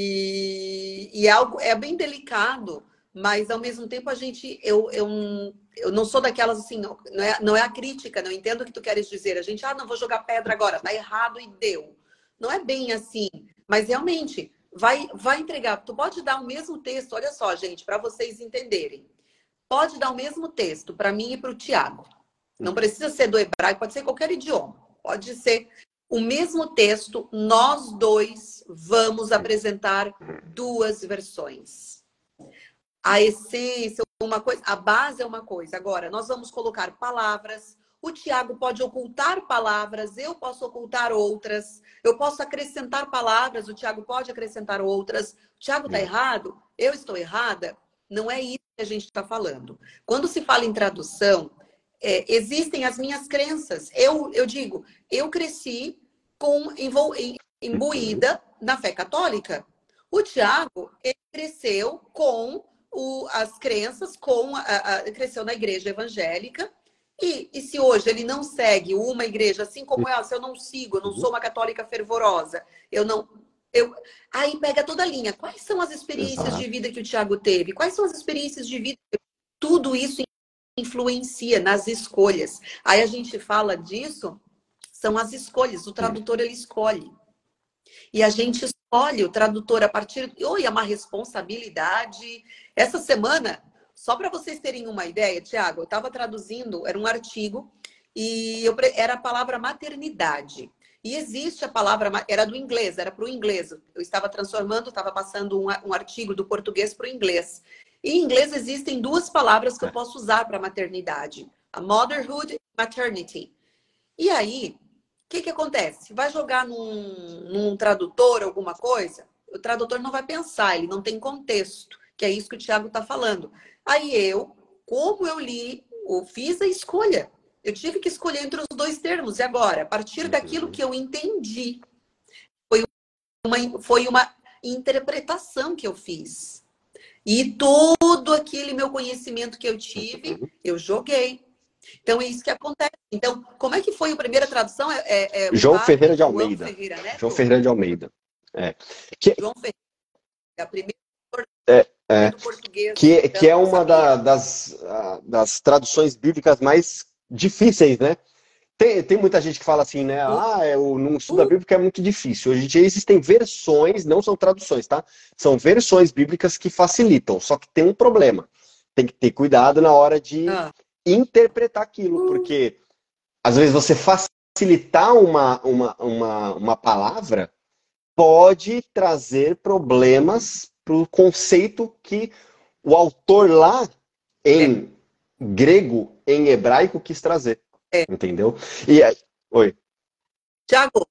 e, e é algo, é bem delicado, mas ao mesmo tempo a gente, eu, eu, eu não sou daquelas assim, não é, não é a crítica, não entendo o que tu queres dizer. A gente, ah, não vou jogar pedra agora, tá errado e deu. Não é bem assim, mas realmente vai, vai entregar. Tu pode dar o mesmo texto, olha só, gente, para vocês entenderem. Pode dar o mesmo texto para mim e para o Tiago. Não precisa ser do hebraico, pode ser qualquer idioma. Pode ser o mesmo texto, nós dois vamos apresentar duas versões. A essência, uma coisa, a base é uma coisa. Agora, nós vamos colocar palavras. O Tiago pode ocultar palavras, eu posso ocultar outras. Eu posso acrescentar palavras, o Tiago pode acrescentar outras. O Tiago está errado? Eu estou errada? Não é isso que a gente está falando. Quando se fala em tradução, é, existem as minhas crenças. Eu, eu digo, eu cresci com imbuída na fé católica. O Tiago, ele cresceu com o, as crenças, com a, a, cresceu na igreja evangélica. E, e se hoje ele não segue uma igreja, assim como ela, se eu não sigo, eu não sou uma católica fervorosa, eu não. Eu, aí pega toda a linha. Quais são as experiências de Exato. vida que o Tiago teve? Quais são as experiências de vida? Tudo isso influencia nas escolhas. Aí a gente fala disso, são as escolhas. O tradutor, ele escolhe. E a gente escolhe o tradutor a partir... Oi, é uma responsabilidade. Essa semana, só para vocês terem uma ideia, Tiago, eu estava traduzindo, era um artigo, e eu, era a palavra maternidade. E existe a palavra, era do inglês, era para o inglês. Eu estava transformando, estava passando um, um artigo do português para o inglês. E em inglês existem duas palavras que eu posso usar para maternidade. A motherhood e maternity. E aí, o que, que acontece? Vai jogar num, num tradutor alguma coisa, o tradutor não vai pensar, ele não tem contexto, que é isso que o Thiago está falando. Aí eu, como eu li, eu fiz a escolha. Eu tive que escolher entre os dois termos. E agora, a partir daquilo que eu entendi, foi uma, foi uma interpretação que eu fiz. E todo aquele meu conhecimento que eu tive, eu joguei. Então, é isso que acontece. Então, como é que foi a primeira tradução? É, é, é o João padre Ferreira de João Almeida. Ferreira João Neto? Ferreira de Almeida. É. Que, João Ferreira, é a primeira é, é, do português. que, que Então, é não uma sabia. da, das, das traduções bíblicas mais difíceis, né? Tem, tem muita gente que fala assim, né? Uh, Ah, eu não estudo a uh, Bíblia porque é muito difícil. Hoje em dia existem versões, não são traduções, tá? São versões bíblicas que facilitam, só que tem um problema. Tem que ter cuidado na hora de ah, interpretar aquilo, uh, porque às vezes você facilitar uma, uma, uma, uma palavra pode trazer problemas para o conceito que o autor lá é, em grego, em hebraico, quis trazer. é. Entendeu? E aí, oi. Tiago,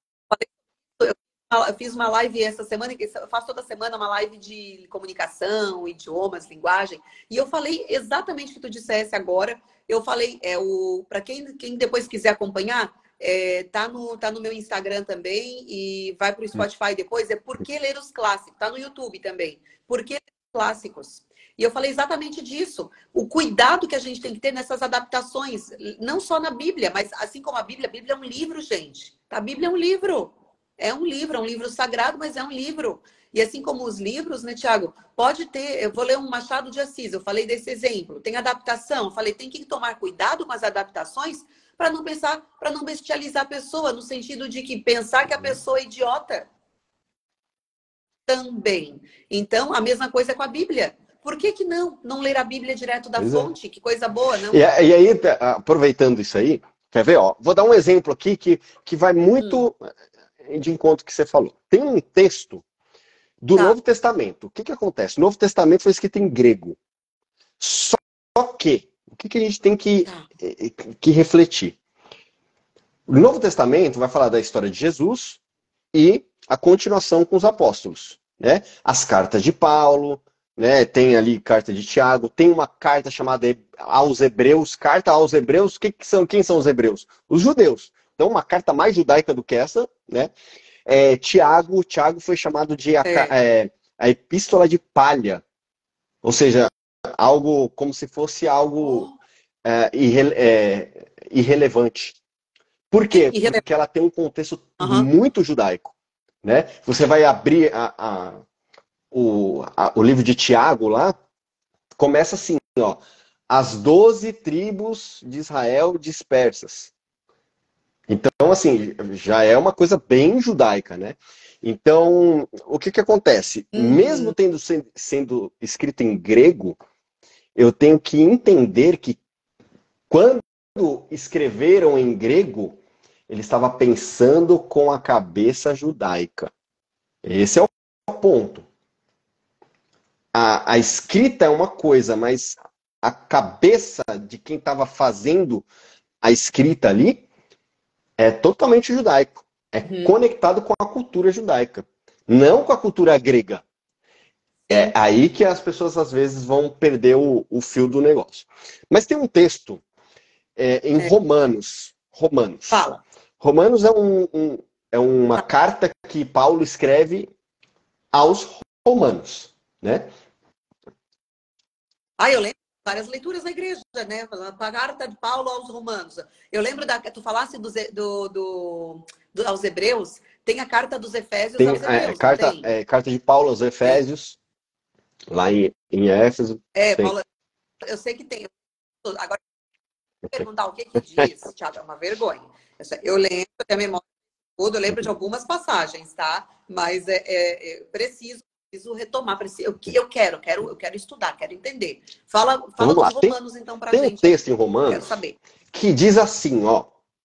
eu fiz uma live essa semana, eu faço toda semana uma live de comunicação, idiomas, linguagem, e eu falei exatamente o que tu dissesse agora. Eu falei, é, o para quem, quem depois quiser acompanhar, é, tá, no, tá no meu Instagram também e vai para o Spotify depois, é Por que Ler os Clássicos? Tá no YouTube também. Por que Ler os Clássicos? E eu falei exatamente disso. O cuidado que a gente tem que ter nessas adaptações, não só na Bíblia, mas assim como a Bíblia, a Bíblia é um livro, gente. A Bíblia é um livro. É um livro, é um livro sagrado, mas é um livro. E assim como os livros, né, Tiago? Pode ter, eu vou ler um Machado de Assis, eu falei desse exemplo. Tem adaptação, eu falei, tem que tomar cuidado com as adaptações para não pensar, para não bestializar a pessoa, no sentido de que pensar que a pessoa é idiota também. Então, a mesma coisa com a Bíblia. Por que que não? Não ler a Bíblia direto da Pois é. fonte? Que coisa boa, não? E, a- e aí, tá, aproveitando isso aí, quer ver? Ó, vou dar um exemplo aqui que, que vai muito Hum, de encontro que você falou. Tem um texto do tá, Novo Testamento. O que que acontece? O Novo Testamento foi escrito em grego. Só que, o que que a gente tem que, tá. eh, que refletir? O Novo Testamento vai falar da história de Jesus e a continuação com os apóstolos, né? As cartas de Paulo, né? Tem ali carta de Tiago, tem uma carta chamada He- aos Hebreus, carta aos Hebreus. Que que são, quem são os hebreus? Os judeus. Então, uma carta mais judaica do que essa, né? É, Tiago, Tiago foi chamado de a, ca- É. é, a epístola de palha, ou seja, algo como se fosse algo Oh, é, irre- é, irrelevante. Por quê? irrelevante. Porque ela tem um contexto Aham. muito judaico, né? Você vai abrir a, a- o, a- o livro de Tiago lá, começa assim, ó, as doze tribos de Israel dispersas. Então, assim, já é uma coisa bem judaica, né? Então, o que que acontece? Mesmo Uhum. tendo sen- sendo escrito em grego, eu tenho que entender que quando escreveram em grego, ele estava pensando com a cabeça judaica. Esse é o ponto. A, a escrita é uma coisa, mas a cabeça de quem estava fazendo a escrita ali é totalmente judaico. É Uhum. conectado com a cultura judaica, não com a cultura grega. É Sim. aí que as pessoas às vezes vão perder o, o fio do negócio. Mas tem um texto é, em É. Romanos. Romanos. Fala. Romanos é, um, um- é uma Tá. carta que Paulo escreve aos romanos, né? Ah, eu lembro de várias leituras na igreja, né? A carta de Paulo aos Romanos. Eu lembro da que tu falasse do, Ze- do, do, do- aos Hebreus, tem a carta dos Efésios Tem aos é, Hebreus, não carta, tem? é, carta de Paulo aos Tem. Efésios, lá em, em Éfeso. É, Tem. Paulo, eu sei que tem. Agora, perguntar o que que diz, Tiago, é uma vergonha. Essa- Eu lembro, eu tenho a memória toda, eu lembro de algumas passagens, tá? Mas é, é- é preciso, preciso retomar, preciso, eu, que- eu quero, quero, eu quero estudar, quero entender. Fala, Então fala vamos dos lá. Tem, romanos, então, pra tem um gente aí. texto em Quero Romanos saber. que diz assim, ó.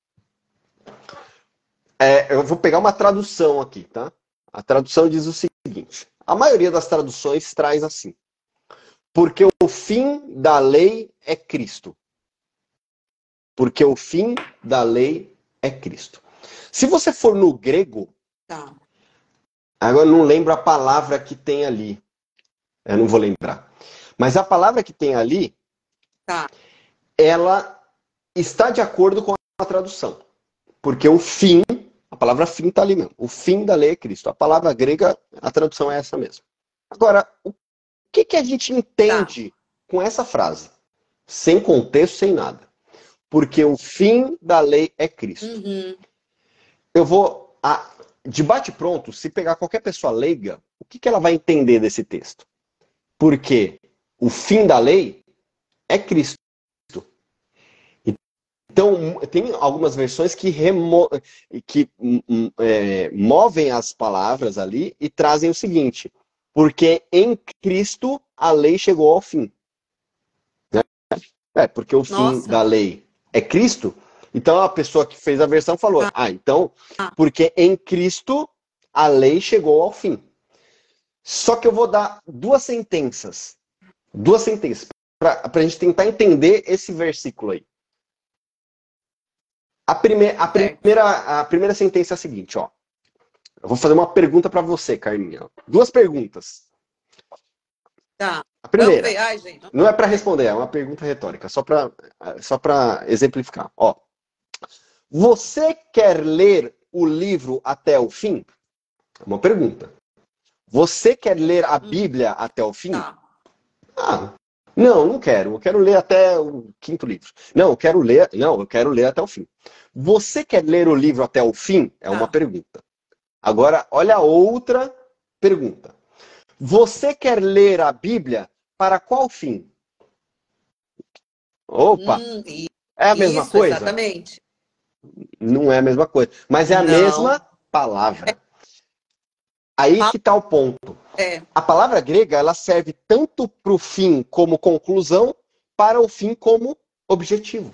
É, eu vou pegar uma tradução aqui, tá? A tradução diz o seguinte: a maioria das traduções traz assim: porque o fim da lei é Cristo. Porque o fim da lei é Cristo. Se você for no grego, Tá. agora eu não lembro a palavra que tem ali. Eu não vou lembrar. Mas a palavra que tem ali, Tá. ela está de acordo com a tradução. Porque o fim, a palavra fim está ali mesmo. O fim da lei é Cristo. A palavra grega, a tradução é essa mesmo. Agora, o que, que a gente Tá. entende com essa frase? Sem contexto, sem nada. Porque o fim da lei é Cristo. Uhum. Eu vou, a, de bate-pronto, se pegar qualquer pessoa leiga, o que, que ela vai entender desse texto? Porque o fim da lei é Cristo. Então, tem algumas versões que, remo... que hum, hum, é, movem as palavras ali e trazem o seguinte: porque em Cristo a lei chegou ao fim. É, porque o fim Nossa. da lei é Cristo. Então a pessoa que fez a versão falou: Tá. ah, então, porque em Cristo a lei chegou ao fim. Só que eu vou dar duas sentenças. Duas sentenças. Para a gente tentar entender esse versículo aí. A, prime a, Certo. primeira, a primeira sentença é a seguinte, ó. Eu vou fazer uma pergunta para você, Carminha. Duas perguntas. Tá. A Vamos primeira, ver. Ai, gente. não é para É. responder, é uma pergunta retórica, só para só para exemplificar. Ó, você quer ler o livro até o fim? Uma pergunta. Você quer ler a Hum, Bíblia até o fim? Tá. Ah, não, não quero. Eu quero ler até o quinto livro. Não, eu quero ler. Não, eu quero ler até o fim. Você quer ler o livro até o fim? É uma Tá. pergunta. Agora, olha a outra pergunta. Você quer ler a Bíblia para qual fim? Opa, Hum, e- é a mesma isso, coisa? exatamente. Não é a mesma coisa, mas é a Não. mesma palavra. Aí Fala- que está o ponto. É, A palavra grega, ela serve tanto para o fim como conclusão, para o fim como objetivo.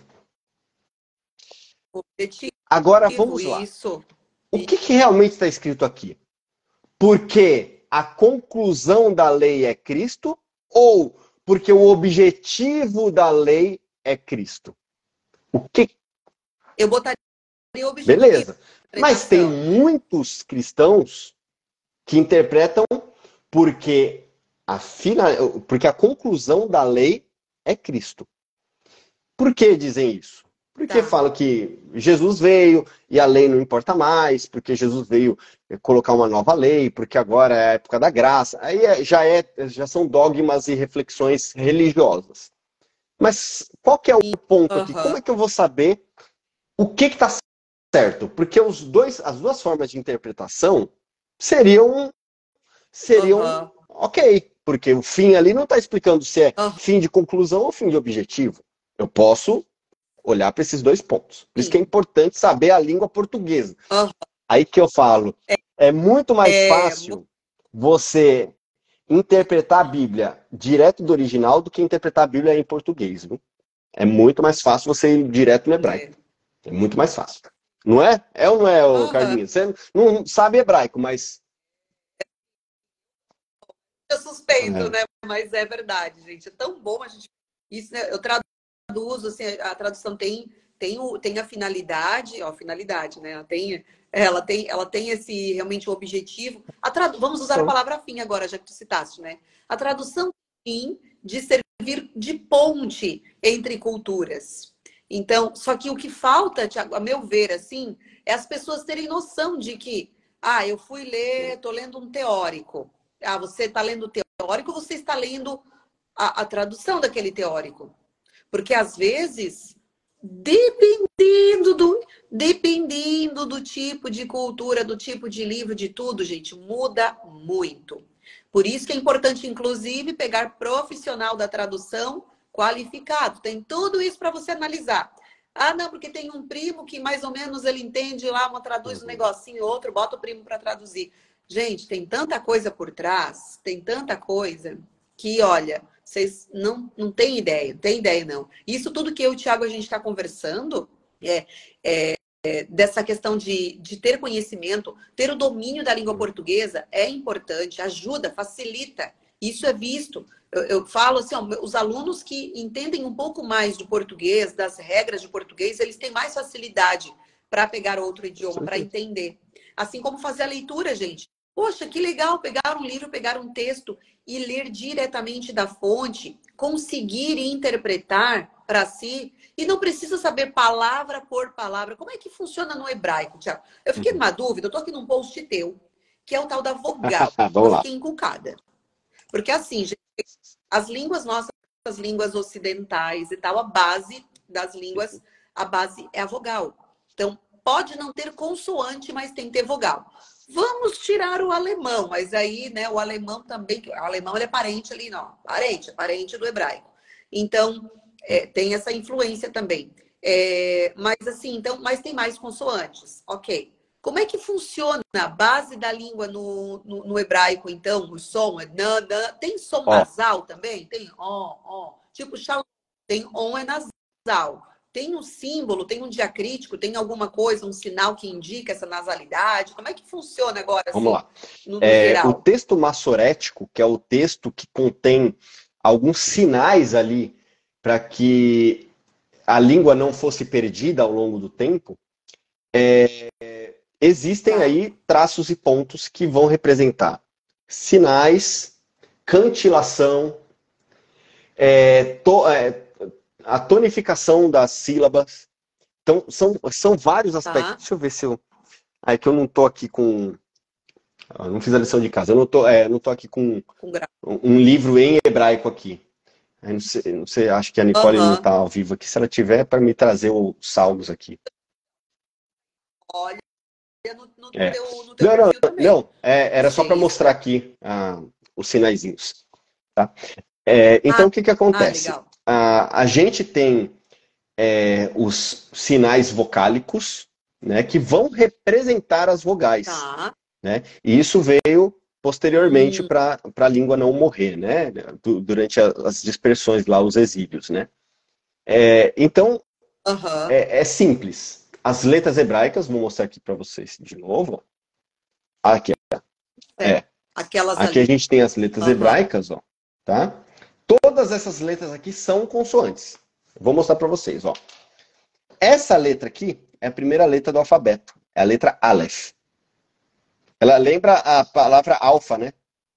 objetivo, Agora vamos lá. isso. O que, que realmente está escrito aqui? Porque a conclusão da lei é Cristo ou porque o objetivo da lei é Cristo? O que? Eu botaria objetivo, Beleza. Mas tem interpretação. muitos cristãos que interpretam porque a, final, porque a conclusão da lei é Cristo. Por que dizem isso? Porque Tá. falam que Jesus veio e a lei não importa mais, porque Jesus veio colocar uma nova lei, porque agora é a época da graça. Aí é- já, é, já são dogmas e reflexões religiosas. Mas qual que é o ponto aqui? Aham, Como é que eu vou saber o que está certo? Porque os dois, as duas formas de interpretação seriam, seriam aham, ok, porque o fim ali não está explicando se é aham, fim de conclusão ou fim de objetivo. Eu posso olhar para esses dois pontos. Por isso que é sim. importante saber a língua portuguesa. Aham. Aí que eu falo, é muito mais É, fácil você interpretar a Bíblia direto do original do que interpretar a Bíblia em português, viu? É muito mais fácil você ir direto no hebraico. é. É muito mais fácil. Não é? É ou não é, ô Aham. Carlinhos? Você não sabe hebraico, mas... Eu suspeito, É. né? Mas é verdade, gente. É tão bom a gente. Isso, né? Eu traduzo, assim, a tradução tem, tem, o, tem a finalidade, ó, finalidade, né? Ela tem, ela tem, ela tem esse realmente o objetivo. A tradu... Vamos usar a Então, palavra fim agora, já que tu citaste, né? A tradução fim de servir de ponte entre culturas. Então, só que o que falta, Thiago, a meu ver, assim, é as pessoas terem noção de que, ah, eu fui ler, tô lendo um teórico. Ah, você está lendo o teórico, você está lendo a, a tradução daquele teórico. Porque às vezes, dependendo do, dependendo do tipo de cultura, do tipo de livro, de tudo, gente, muda muito. Por isso que é importante, inclusive, pegar profissional da tradução qualificado. Tem tudo isso para você analisar. Ah, não, porque tem um primo que mais ou menos ele entende lá, uma traduz um uhum. negocinho, outro, bota o primo para traduzir. Gente, tem tanta coisa por trás, tem tanta coisa que, olha, vocês não, não têm ideia, não tem ideia, não. Isso tudo que eu e o Thiago a gente está conversando é, é, é dessa questão de, de ter conhecimento, ter o domínio da língua portuguesa é importante, ajuda, facilita. Isso é visto. Eu, eu falo assim, ó, os alunos que entendem um pouco mais de português, das regras de português, eles têm mais facilidade para pegar outro Com idioma, para certeza. entender. Assim como fazer a leitura, gente. Poxa, que legal pegar um livro, pegar um texto e ler diretamente da fonte, conseguir interpretar para si, e não precisa saber palavra por palavra. Como é que funciona no hebraico, Tiago? Eu fiquei Uhum. numa dúvida, eu tô aqui num post teu, que é o tal da vogal. Eu Vamos lá. fiquei encucada. Porque assim, gente, as línguas nossas, as línguas ocidentais e tal, a base das línguas, a base é a vogal. Então, pode não ter consoante, mas tem que ter vogal. Vamos tirar o alemão, mas aí, né, o alemão também, o alemão ele é parente ali, não, parente, é parente do hebraico. Então, é, tem essa influência também. É, mas assim, então, mas tem mais consoantes, ok. Como é que funciona a base da língua no, no, no hebraico, então? O som é nã, nã. Tem som Ó, nasal também? Tem on, on. Tipo, shalom. Tem on é nasal. Tem um símbolo, tem um diacrítico, tem alguma coisa, um sinal que indica essa nasalidade? Como é que funciona agora, vamos assim, lá. no, no É, o geral? texto massorético, que é o texto que contém alguns sinais ali para que a língua não fosse perdida ao longo do tempo, existem Tá, aí traços e pontos que vão representar sinais, cantilação, é, to, é, a tonificação das sílabas. Então, são, são vários aspectos. tá. Deixa eu ver se eu. Ah, é que eu não tô aqui com. Eu não fiz a lição de casa. Eu não tô, é, não tô aqui com Com grau. um livro em hebraico aqui. Eu não sei, não sei, acho que a Nicole não Aham. está ao vivo aqui. Se ela tiver, para me trazer os saldos aqui. Olha no, no- no É. teu, no teu Não, não, perfil também. não. É, era só para Achei isso. mostrar aqui ah, os sinaizinhos. Tá? É, então, Ah, o que que ah, acontece? legal. A, a gente tem é, os sinais vocálicos, né, que vão representar as vogais, Tá. né? E isso veio posteriormente Hum, para a língua não morrer, né? Du- Durante a- as dispersões lá, os exílios, né? É, então, Aham. é, é simples. As letras hebraicas, vou mostrar aqui para vocês de novo. Aqui, Certo. é. Aquelas Aqui a ali. gente tem as letras Aham. hebraicas, ó, tá? Todas essas letras aqui são consoantes. Vou mostrar para vocês, ó. Essa letra aqui é a primeira letra do alfabeto. É a letra Aleph. Ela lembra a palavra alfa, né?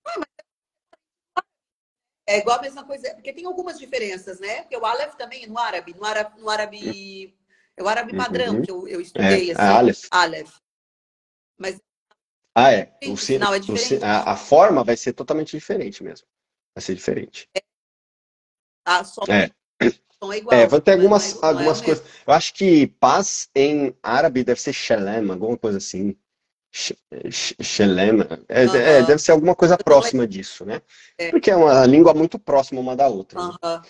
É igual a mesma coisa, porque tem algumas diferenças, né? Porque o Aleph também, no árabe, no árabe, no árabe, é o árabe padrão Uhum. que eu, eu É, estudei, a assim, Aleph. Aleph. Mas Ah, é. O, gente, o si- sinal é o si- diferente. a, a forma vai ser totalmente diferente mesmo. Vai ser diferente. A som É. é É, igual, vai ter mas não é, algumas, não é o algumas mesmo. coisas. Eu acho que paz em árabe deve ser shalem, alguma coisa assim. Sh- sh- Shalem. É, é, Aham. deve ser alguma coisa Eu não lembro. próxima disso, né? É, Porque é uma língua muito próxima uma da outra, né? aham.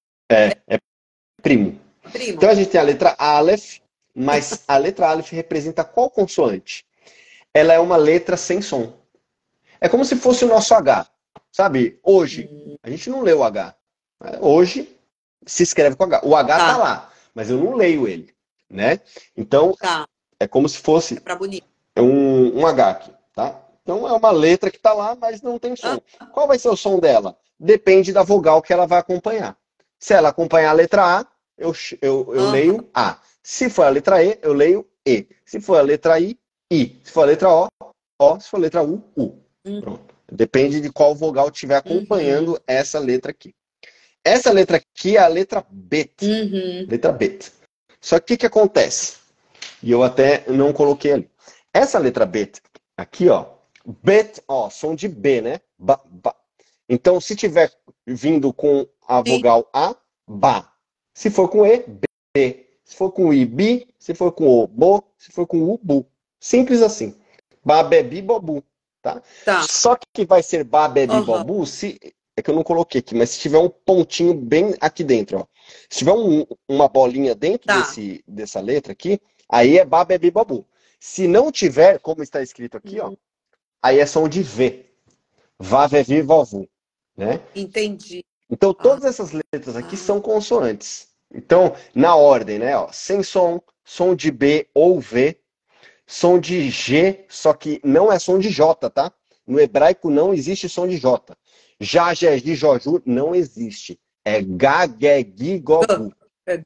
É primo. Então Primo. a gente tem a letra Aleph, mas a letra Aleph representa qual consoante? Ela é uma letra sem som. É como se fosse o nosso H. Sabe? Hoje, Hum, a gente não lê o H. Hoje se escreve com H. O H tá tá, lá, mas eu não leio ele, né? Então tá. é como se É fosse pra bonito. um, um H aqui, tá? Então é uma letra que tá lá, mas não tem Ah, som. Qual vai ser o som dela? Depende da vogal que ela vai acompanhar. Se ela acompanhar a letra A, eu, eu, eu aham. leio A. Se for a letra E, eu leio E. Se for a letra I, I. Se for a letra O, O. Se for a letra U, U. Hum, Pronto. Depende de qual vogal estiver Uhum. acompanhando essa letra aqui. Essa letra aqui é a letra Bet. Uhum. Letra Bet. Só que o que, que acontece? E eu até não coloquei ali. Essa letra Bet aqui, ó. Bet, ó, som de B, né? Ba, ba. Então, se tiver vindo com a Sim. vogal A, ba. Se for com E, B. Se for com I, bi. Se for com O, bo. Se for com U, bu. Simples assim. Ba, bebi, bobu. Tá? Tá. Só que vai ser ba, bebi, Aham. bobu se. É que eu não coloquei aqui, mas se tiver um pontinho bem aqui dentro, ó. Se tiver um- uma bolinha dentro Tá. desse, dessa letra aqui, aí é ba, bebi, bobu. Se não tiver, como está escrito aqui, ó, Hum, aí é som de V. Vá, vevi, vovu, né? Entendi. Então, Ah, todas essas letras aqui são consoantes. Então, na ordem, né? Ó, sem som, som de B ou V, som de G, só que não é som de J, tá? No hebraico não existe som de J. Já, Gé, Gi, Joju não existe. É Ga, Ge, Gi, Go, Gã. Gu. É.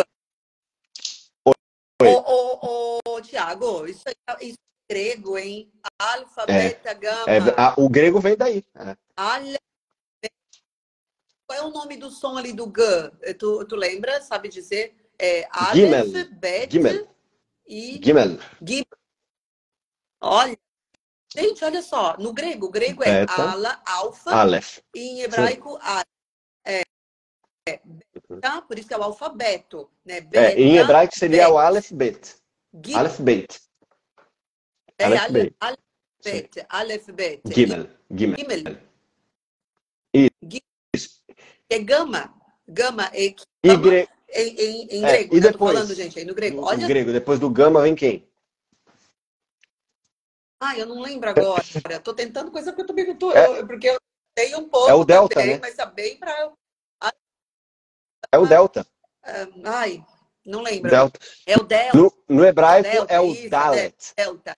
Ô, Oi. ô, ô, Tiago, isso, é- isso é grego, hein? Alfa, É, beta, é, gama. a- o grego vem daí. É. Ale... Qual é o nome do som ali do Gã? É, Tu, tu lembra? Sabe dizer? É Aleph, Gimel, Bet Gimel, e Gimel, Gib. Olha, gente, olha só. No grego, o grego é Beta, Ala, Alfa, Aleph. e em Sim. hebraico, A. Tá? Por isso que é o alfabeto, né? É, em Beta, hebraico seria o Bet, Aleph Bet. Gib, Aleph Bet. é Aleph Ale- Bet. Sim. Alefbet, Alefbet. E Gimel, Gimel. Gimel, Isso. Gib é gama. Gama é E, gama gre... em, em, em é, grego, e né? Eu tô falando, depois gente, aí no grego. do Olha, grego, depois do gama vem quem? ai, eu não lembro agora. Tô tentando coisa porque eu também não tô, É, eu- porque eu sei um é o pouco delta, também, né? mas também para É o delta. ai, não lembro agora. Delta. É o delta, No, no é o hebraico é delta, o isso, Dalet. delta.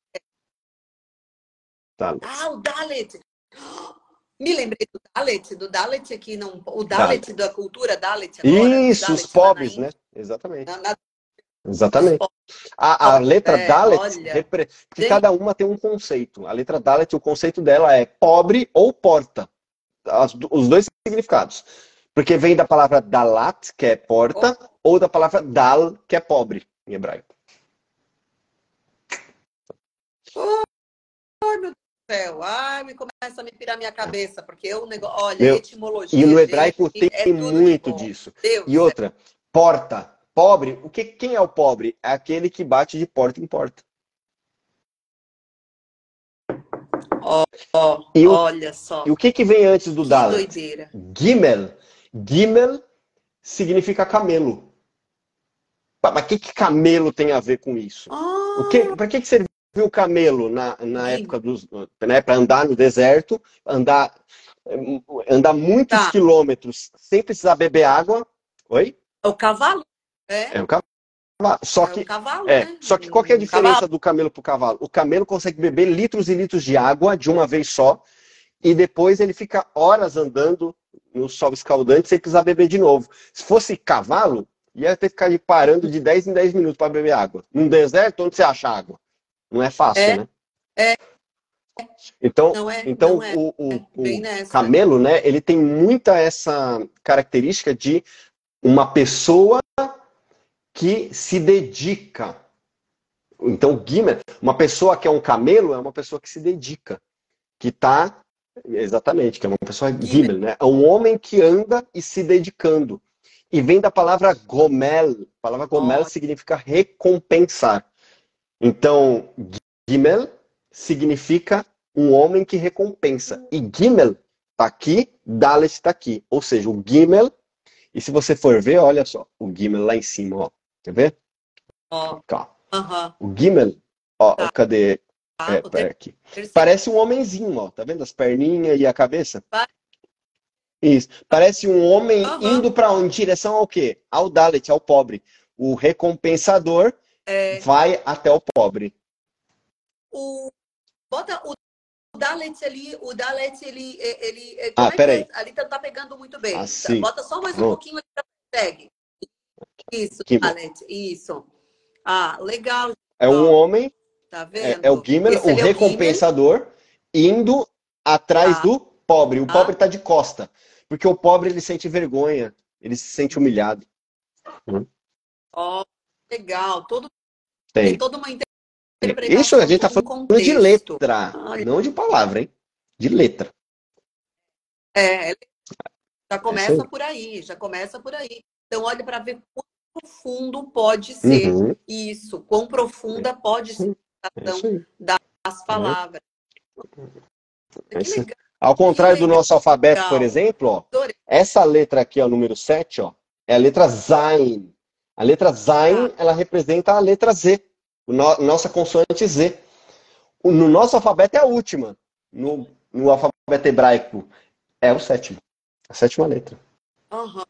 Dalet. Ah, o Dalet. Me lembrei do Dalet, do Dalet aqui, não, o Dalet Dalet. da cultura Dalet agora, os Isso, os Dalet lá na pobres, Índia, né? Exatamente. na, na, os Exatamente. povos, A, a letra é, Dalet, olha, repre... porque gente, cada uma tem um conceito. A letra Dalet, o conceito dela é pobre ou porta. As- os dois significados. Porque vem da palavra dalat, que é oh, porta, ou da palavra dal, que é pobre, em hebraico. oh, ai, meu Deus, céu. Ai, me começa a me pirar minha cabeça, porque eu, negócio, olha, Meu, etimologia, e no gente, hebraico tem é tudo de muito bom. disso. Deus E do céu. outra, porta. Pobre, o que, quem é o pobre? É aquele que bate de porta em porta. Ó, ó, E o, olha e o só, que, que vem antes do que Dalet? doideira. Gimel. Gimel significa camelo. Mas o que, que camelo tem a ver com isso? O que, Ah, para que, que serviu o camelo na, na Guime. época dos, né, para andar no deserto, andar, andar muitos Tá, quilômetros sem precisar beber água? Oi? é o cavalo, é, É o cavalo. Só é o que, cavalo, é, né? só que qual que é a Um cavalo. diferença do camelo para o cavalo? O camelo consegue beber litros e litros de água de uma vez só e depois ele fica horas andando no sol escaldante sem precisar beber de novo. Se fosse cavalo, ia ter que ficar parando de dez em dez minutos para beber água. Num deserto, onde você acha água? Não é fácil, É, né? é, Então, não é, não então é. o, o, Bem o nessa. camelo, né, ele tem muita essa característica de uma pessoa que se dedica. Então, Gimel, uma pessoa que é um camelo é uma pessoa que se dedica, que está, exatamente, que é uma pessoa Guime. Gimel, né? É um homem que anda e se dedicando. E vem da palavra gomel. A palavra gomel Ó, significa recompensar. Então, Gimel significa um homem que recompensa. E Gimel está aqui, Dalet está aqui. Ou seja, o Gimel, e se você for ver, olha só, o Gimel lá em cima, ó. Quer ver? ó, Cá. aham, O Gimel, ó, tá, cadê? É, o pera aqui. terceiro. Parece um homenzinho, ó. Tá vendo as perninhas e a cabeça? Isso. Parece um homem Aham, indo para onde? Em direção ao quê? Ao Dalet, ao pobre. O recompensador é, vai até o pobre. o, bota o Dalet ali, o Dalet, ele, ele, ele- Ah, como é que é? peraí. Ali tá, tá pegando muito bem. Tá, Assim. bota só mais um Pronto. pouquinho ali pra segue. Isso, Gimel. Dalet, isso. Ah, legal, É um ó, homem, tá é, é o vendo? Gimel, Esse o ali é o Guime, recompensador, indo atrás tá, do pobre. O pobre está de costa. Porque o pobre ele sente vergonha, ele se sente humilhado. Hum, ó, legal. Todo, tem Tem. toda uma Isso a interpretação, gente está todo um falando de contexto. letra, Olha, não de palavra, hein? De letra. é, já É isso aí. começa por aí, já começa por aí. Então, olha para ver quão profundo pode ser Uhum. isso, quão É profunda pode ser a isso interpretação aí. das É palavras. é Que isso aí. legal, Ao que contrário do nosso alfabeto, por legal. exemplo, ó, Adorei. essa letra aqui, ó, número sete, ó, é a letra Zain. A letra Tá, Zain, ela representa a letra Z, o no- nossa consoante Z. O- No nosso alfabeto é a última. No, no alfabeto hebraico é o sétimo. A sétima letra. aham.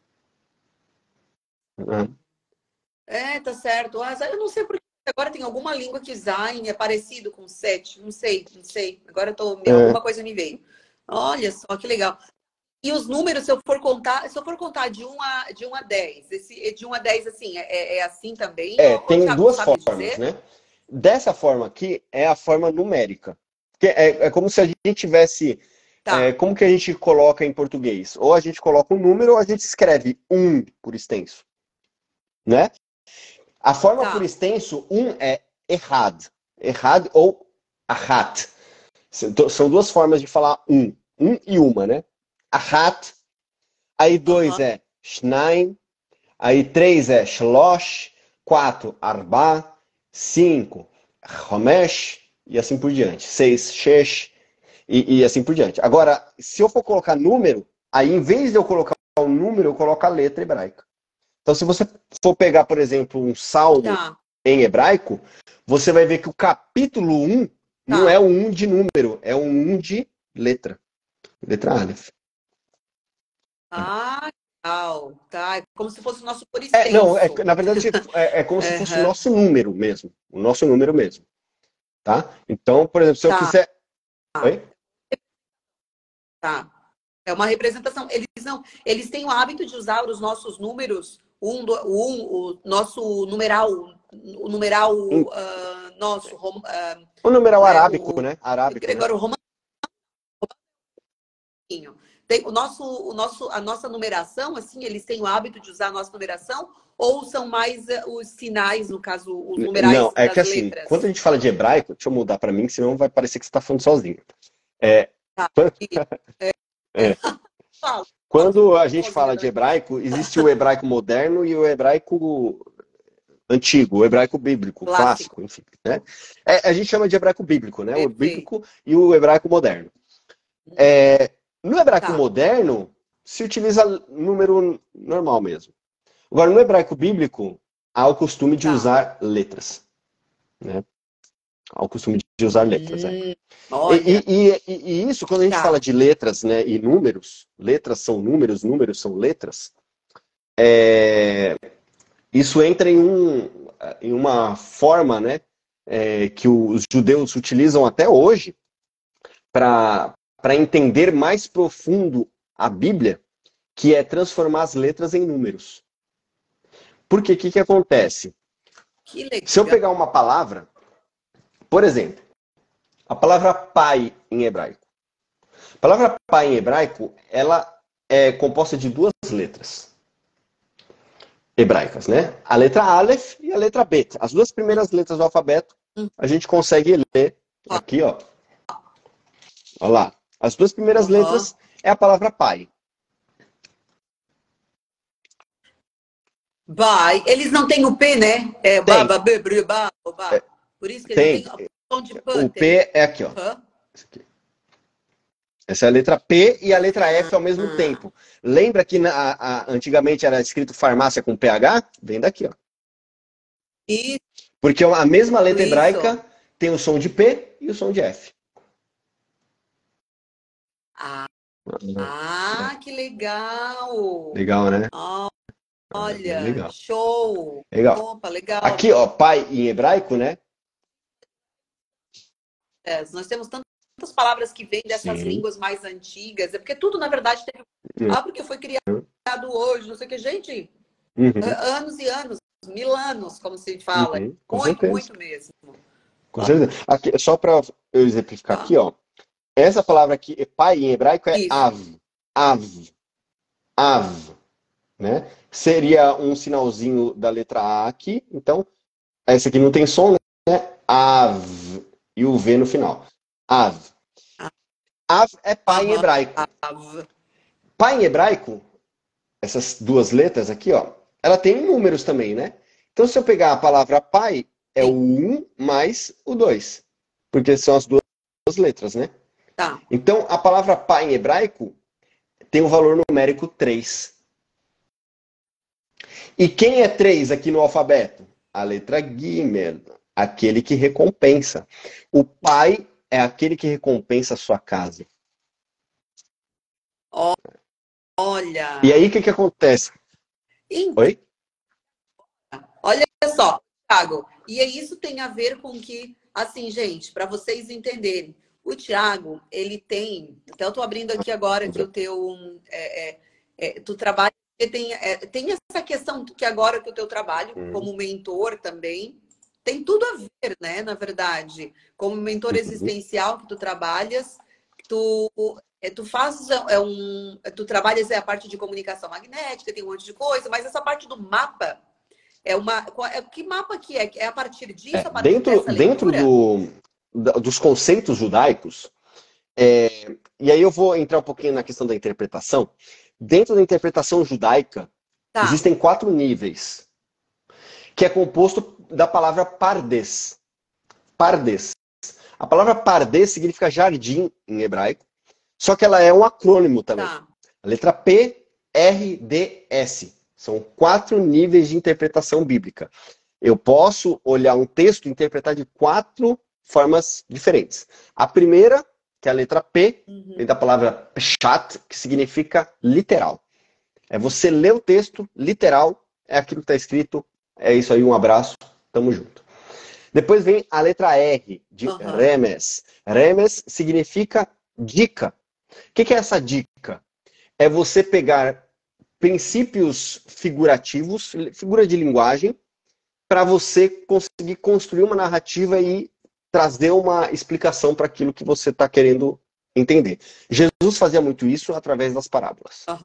Uhum. É, tá certo. Ah, eu não sei porque agora tem alguma língua que Zain é parecido com sete. Não sei, não sei. Agora eu tô, me- É, alguma coisa me veio. Olha só que legal. E os números, se eu for contar, se eu for contar de um a, de um a dez, esse, de um a dez, assim, é, é assim também? é, Ô, ô, tem Thiago, tu duas sabe formas, dizer? né? Dessa forma aqui é a forma numérica. Porque é, é como se a gente tivesse. É, Tá, como que a gente coloca em português? Ou a gente coloca um número ou a gente escreve um por extenso, né? A forma por tá. extenso, um é errad. Errad ou ahat. São duas formas de falar um. Um e uma, né? Ahat. Aí dois Aham. é shnaim. Aí três é shlosh. Quatro, arba. Cinco, chomesh. E assim por diante. Seis, shesh. E, e assim por diante. Agora, se eu for colocar número, aí em vez de eu colocar o número, eu coloco a letra hebraica. Então, se você for pegar, por exemplo, um salmo Tá, em hebraico, você vai ver que o capítulo um não é tá. um um de número, é um um de letra. Letra Aleph. Ah, legal. Tá. É como se fosse o nosso por É, não, é, extenso. na verdade é, é como se fosse o Aham. nosso número mesmo. O nosso número mesmo. Tá? Então, por exemplo, se eu Tá, quiser. Oi? tá. É uma representação. Eles não, eles têm o hábito de usar os nossos números, um, do- o um, o nosso numeral, o numeral Um, ah, nosso, rom- ah, o numeral né, arábico, o né? Arábico, né? Gregório Romaninho. tem o nosso, o nosso, a nossa numeração, assim, eles têm o hábito de usar a nossa numeração, ou são mais uh, os sinais, no caso, os numerais Não, é das que assim, letras? quando a gente fala de hebraico, deixa eu mudar para mim, que senão vai parecer que você está falando sozinho. É, Tá. quando, É, é, fala, quando a gente sozinha fala de também. hebraico, existe o hebraico moderno e o hebraico antigo, o hebraico bíblico, Clássico. clássico, enfim. Né? É, a gente chama de hebraico bíblico, né? O Perfeito. bíblico e o hebraico moderno. É, no hebraico Tá. moderno, se utiliza número normal mesmo. Agora, no hebraico bíblico, há o costume de Tá. usar letras. Né? Há o costume de usar letras. É. Hum, E, olha, e- e- e isso, quando a gente tá. fala de letras, né, e números, letras são números, números são letras, é, isso entra em, um, em uma forma, né, é, que os judeus utilizam até hoje para para entender mais profundo a Bíblia, que é transformar as letras em números. Porque o que, que acontece? Que legal. Se eu pegar uma palavra, por exemplo, a palavra pai em hebraico. A palavra pai em hebraico, ela é composta de duas letras hebraicas, né? A letra Aleph e a letra Bet. As duas primeiras letras do alfabeto, a gente consegue ler aqui, ó. Olha lá. As duas primeiras Uhum. letras é a palavra pai. Vai. Eles não têm o P, né? É Tem. baba, bebru, ba, ba. Por isso que eles Tem. não têm o som de P. O tem. P é aqui, ó. Uhum. Essa é a letra P e a letra F ao mesmo Ah. tempo. Lembra que na, a, antigamente era escrito farmácia com P H? Vem daqui, ó. Isso. Porque a mesma letra Isso. hebraica tem o som de P e o som de F. Ah, ah, que legal. Legal, né? Ah, olha, Legal. show. Legal. Opa, legal. Aqui, ó, pai em hebraico, né? É, nós temos tantas palavras que vêm dessas Sim. línguas mais antigas. É porque tudo, na verdade, teve... Uhum. Ah, porque foi criado hoje, não sei o que. Gente, Uhum. anos e anos, mil anos, como se fala. Uhum. Com Muito, certeza. muito mesmo. Com certeza. Aqui, só para eu exemplificar Tá. aqui, ó. Essa palavra aqui, pai em hebraico, é Isso. av. Av. Av. Né? Seria um sinalzinho da letra A aqui. Então, essa aqui não tem som, né? Av. E o V no final. Av. Av é pai em Aham. hebraico. Av. Pai em hebraico, essas duas letras aqui, ó, ela tem números também, né? Então, se eu pegar a palavra pai, é o um mais o dois. Porque são as duas letras, né? Tá. Então, a palavra pai em hebraico tem o valor numérico três. E quem é três aqui no alfabeto? A letra Gimel, aquele que recompensa. O pai é aquele que recompensa a sua casa. Olha. E aí, o que, que acontece? Então, Oi? olha só, Thiago. E isso tem a ver com que, assim, gente, para vocês entenderem, o Thiago, ele tem. Então, eu tô abrindo aqui agora que o teu. É, é, é, tu trabalha. Tem, é, tem essa questão que agora que o teu trabalho, Hum. como mentor também, tem tudo a ver, né? Na verdade, como mentor Uhum. existencial que tu trabalhas, tu, é, tu fazes é um, tu trabalhas é a parte de comunicação magnética, tem um monte de coisa, mas essa parte do mapa é uma, é, que mapa que é? É a partir disso, É, a partir dentro dessa dentro leitura? do, da- dos conceitos judaicos, é, e aí eu vou entrar um pouquinho na questão da interpretação. Dentro da interpretação judaica, Tá. existem quatro níveis, que é composto da palavra pardes. Pardes. A palavra pardes significa jardim em hebraico, só que ela é um acrônimo também. Tá. A letra P, R, D, S. São quatro níveis de interpretação bíblica. Eu posso olhar um texto e interpretar de quatro formas diferentes. A primeira, que é a letra P, Uhum. vem da palavra pshat, que significa literal. É você ler o texto, literal, é aquilo que está escrito, é isso aí, um abraço, tamo junto. Depois vem a letra R, de Uhum. remes. Remes significa dica. O que, que é essa dica? É você pegar princípios figurativos, figura de linguagem, para você conseguir construir uma narrativa e trazer uma explicação para aquilo que você está querendo entender. Jesus fazia muito isso através das parábolas. Ah.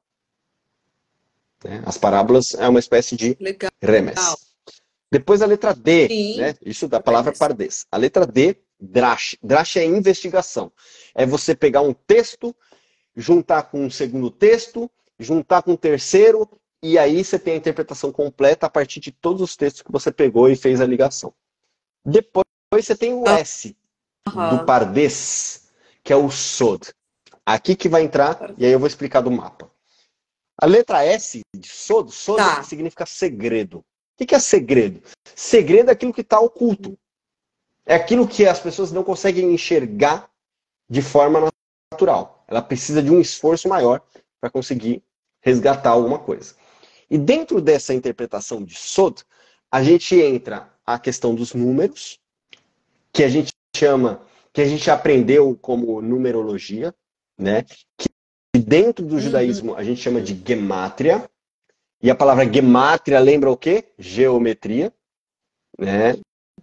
Né? As parábolas é uma espécie de Legal. remes. Depois a letra D, Sim. né? Isso da palavra pardês. A letra D, drash. Drash é investigação. É você pegar um texto, juntar com um segundo texto, juntar com um terceiro, e aí você tem a interpretação completa a partir de todos os textos que você pegou e fez a ligação. Depois você tem o S, Uhum. do pardês, que é o sod. Aqui que vai entrar, e aí eu vou explicar do mapa. A letra S de sod, sod Tá. significa segredo. O que é segredo? Segredo é aquilo que está oculto. É aquilo que as pessoas não conseguem enxergar de forma natural. Ela precisa de um esforço maior para conseguir resgatar alguma coisa. E dentro dessa interpretação de sod, a gente entra a questão dos números, que a gente chama, que a gente aprendeu como numerologia, né? Que dentro do judaísmo a gente chama de gemátria. E a palavra gemátria lembra o quê? Geometria, né?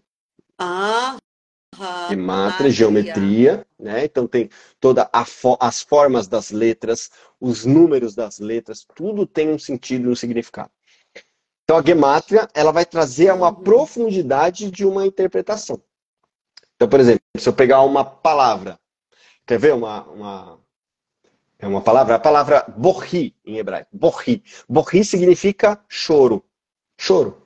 Ah, Gemátria, geometria, né? Então tem todas fo as formas das letras, os números das letras, tudo tem um sentido e um significado. Então a gemátria, ela vai trazer uma uhum. profundidade de uma interpretação. Então, por exemplo, se eu pegar uma palavra, quer ver uma, uma é uma palavra, a palavra borri em hebraico, borri. Borri significa choro, choro.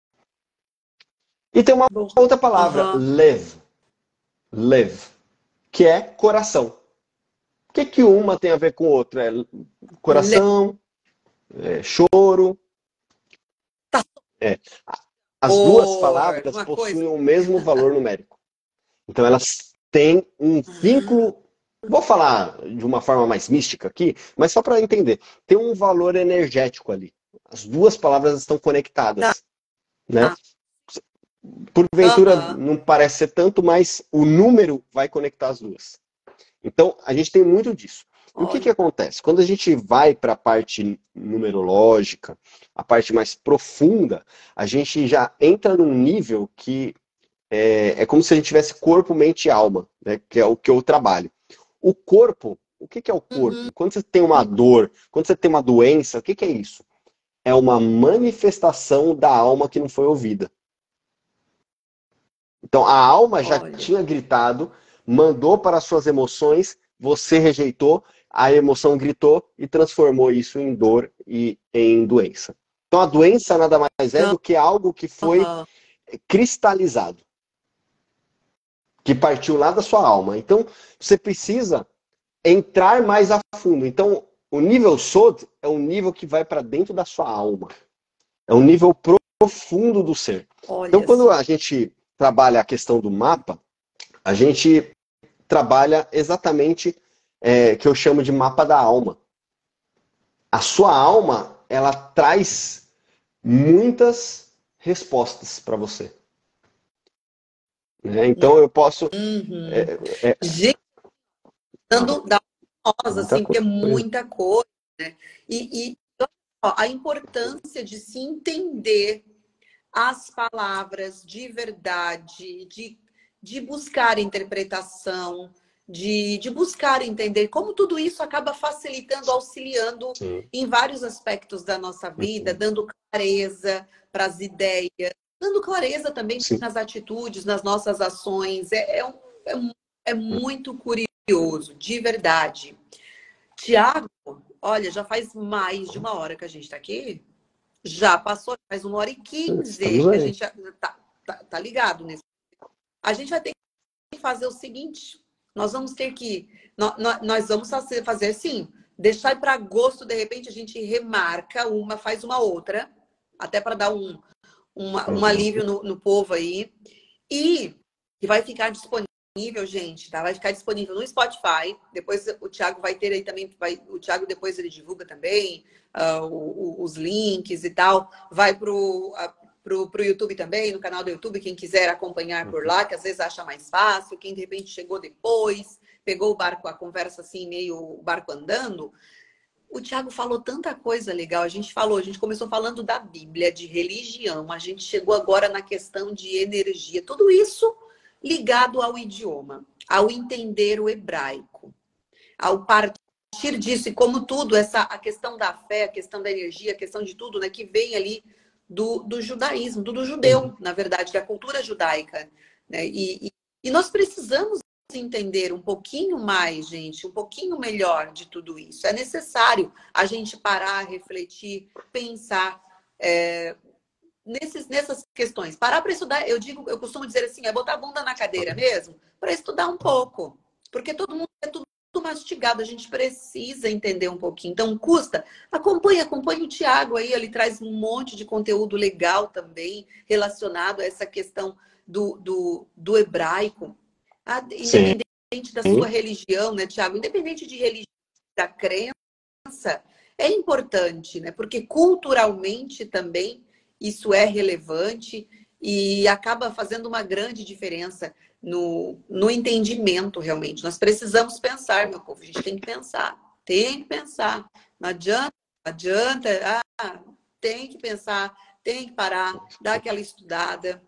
E tem uma outra palavra, Uhum. lev, lev, que é coração. O que que uma tem a ver com a outra? É coração, é choro. Tá. É. As Or, duas palavras uma possuem coisa. o mesmo valor numérico. Então elas têm um vínculo, vou falar de uma forma mais mística aqui, mas só para entender, tem um valor energético ali. As duas palavras estão conectadas, Tá. né? Porventura Uhum. não parece ser tanto, mas o número vai conectar as duas. Então, a gente tem muito disso. E o que que acontece? Quando a gente vai para a parte numerológica, a parte mais profunda, a gente já entra num nível que é, é como se a gente tivesse corpo, mente e alma, né? Que é o que eu trabalho. O corpo, o que que é o corpo? Uhum. Quando você tem uma dor, quando você tem uma doença, o que que é isso? É uma manifestação da alma que não foi ouvida. Então, a alma já Olha. tinha gritado, mandou para as suas emoções, você rejeitou, a emoção gritou e transformou isso em dor e em doença. Então, a doença nada mais é do que algo que foi Uhum. cristalizado, que partiu lá da sua alma. Então, você precisa entrar mais a fundo. Então, o nível Sod é um nível que vai para dentro da sua alma. É um nível profundo do ser. Olha Então, quando só. a gente trabalha a questão do mapa, a gente trabalha exatamente é, que eu chamo de mapa da alma. A sua alma, ela traz muitas respostas para você. Né? Então eu posso... Uhum. É, é, Gente, dando da nós, muita assim, porque é coisa. muita coisa, né? E, e ó, a importância de se entender as palavras de verdade, de, de buscar interpretação, de, de buscar entender como tudo isso acaba facilitando, auxiliando Sim. em vários aspectos da nossa vida, Uhum. dando clareza para as ideias, dando clareza também Sim. nas atitudes, nas nossas ações. É, é, um, é, um, é muito curioso, de verdade. Tiago, olha, já faz mais de uma hora que a gente está aqui. Já passou, faz uma hora e quinze Estamos que a aí. gente já tá, tá, tá ligado nisso. A gente vai ter que fazer o seguinte: nós vamos ter que. Nós, nós vamos fazer, fazer assim, deixar para agosto, de repente, a gente remarca uma, faz uma outra, até para dar um, uma, um alívio no, no povo aí. E que vai ficar disponível, gente, tá? Vai ficar disponível no Spotify. Depois o Thiago vai ter aí também. Vai, o Thiago depois ele divulga também uh, o, o, os links e tal. Vai pro, uh, pro, pro YouTube também, no canal do YouTube, quem quiser acompanhar por lá, que às vezes acha mais fácil. Quem de repente chegou depois, pegou o barco, a conversa assim, meio o barco andando. O Thiago falou tanta coisa legal. A gente falou, a gente começou falando da Bíblia, de religião. A gente chegou agora na questão de energia. Tudo isso ligado ao idioma, ao entender o hebraico. ao partir disso, e como tudo, essa, a questão da fé, a questão da energia, a questão de tudo, né, que vem ali do, do judaísmo, do, do judeu, na verdade, da cultura judaica. Né? E, e, e nós precisamos entender um pouquinho mais, gente, um pouquinho melhor de tudo isso. É necessário a gente parar, refletir, pensar é, nesses, nessas questões. Parar para estudar, eu digo, eu costumo dizer assim, é botar a bunda na cadeira mesmo, para estudar um pouco. Porque todo mundo é tudo mastigado, a gente precisa entender um pouquinho. Então, custa, acompanha, acompanha o Tiago aí, ele traz um monte de conteúdo legal também, relacionado a essa questão do, do, do hebraico. Ah, independente Sim. da sua religião, né, Tiago? Independente de religião, da crença, é importante, né? Porque culturalmente também isso é relevante e acaba fazendo uma grande diferença no, no entendimento, realmente. Nós precisamos pensar, meu povo, a gente tem que pensar, tem que pensar. Não adianta, não adianta, ah, tem que pensar, tem que parar, dar aquela estudada.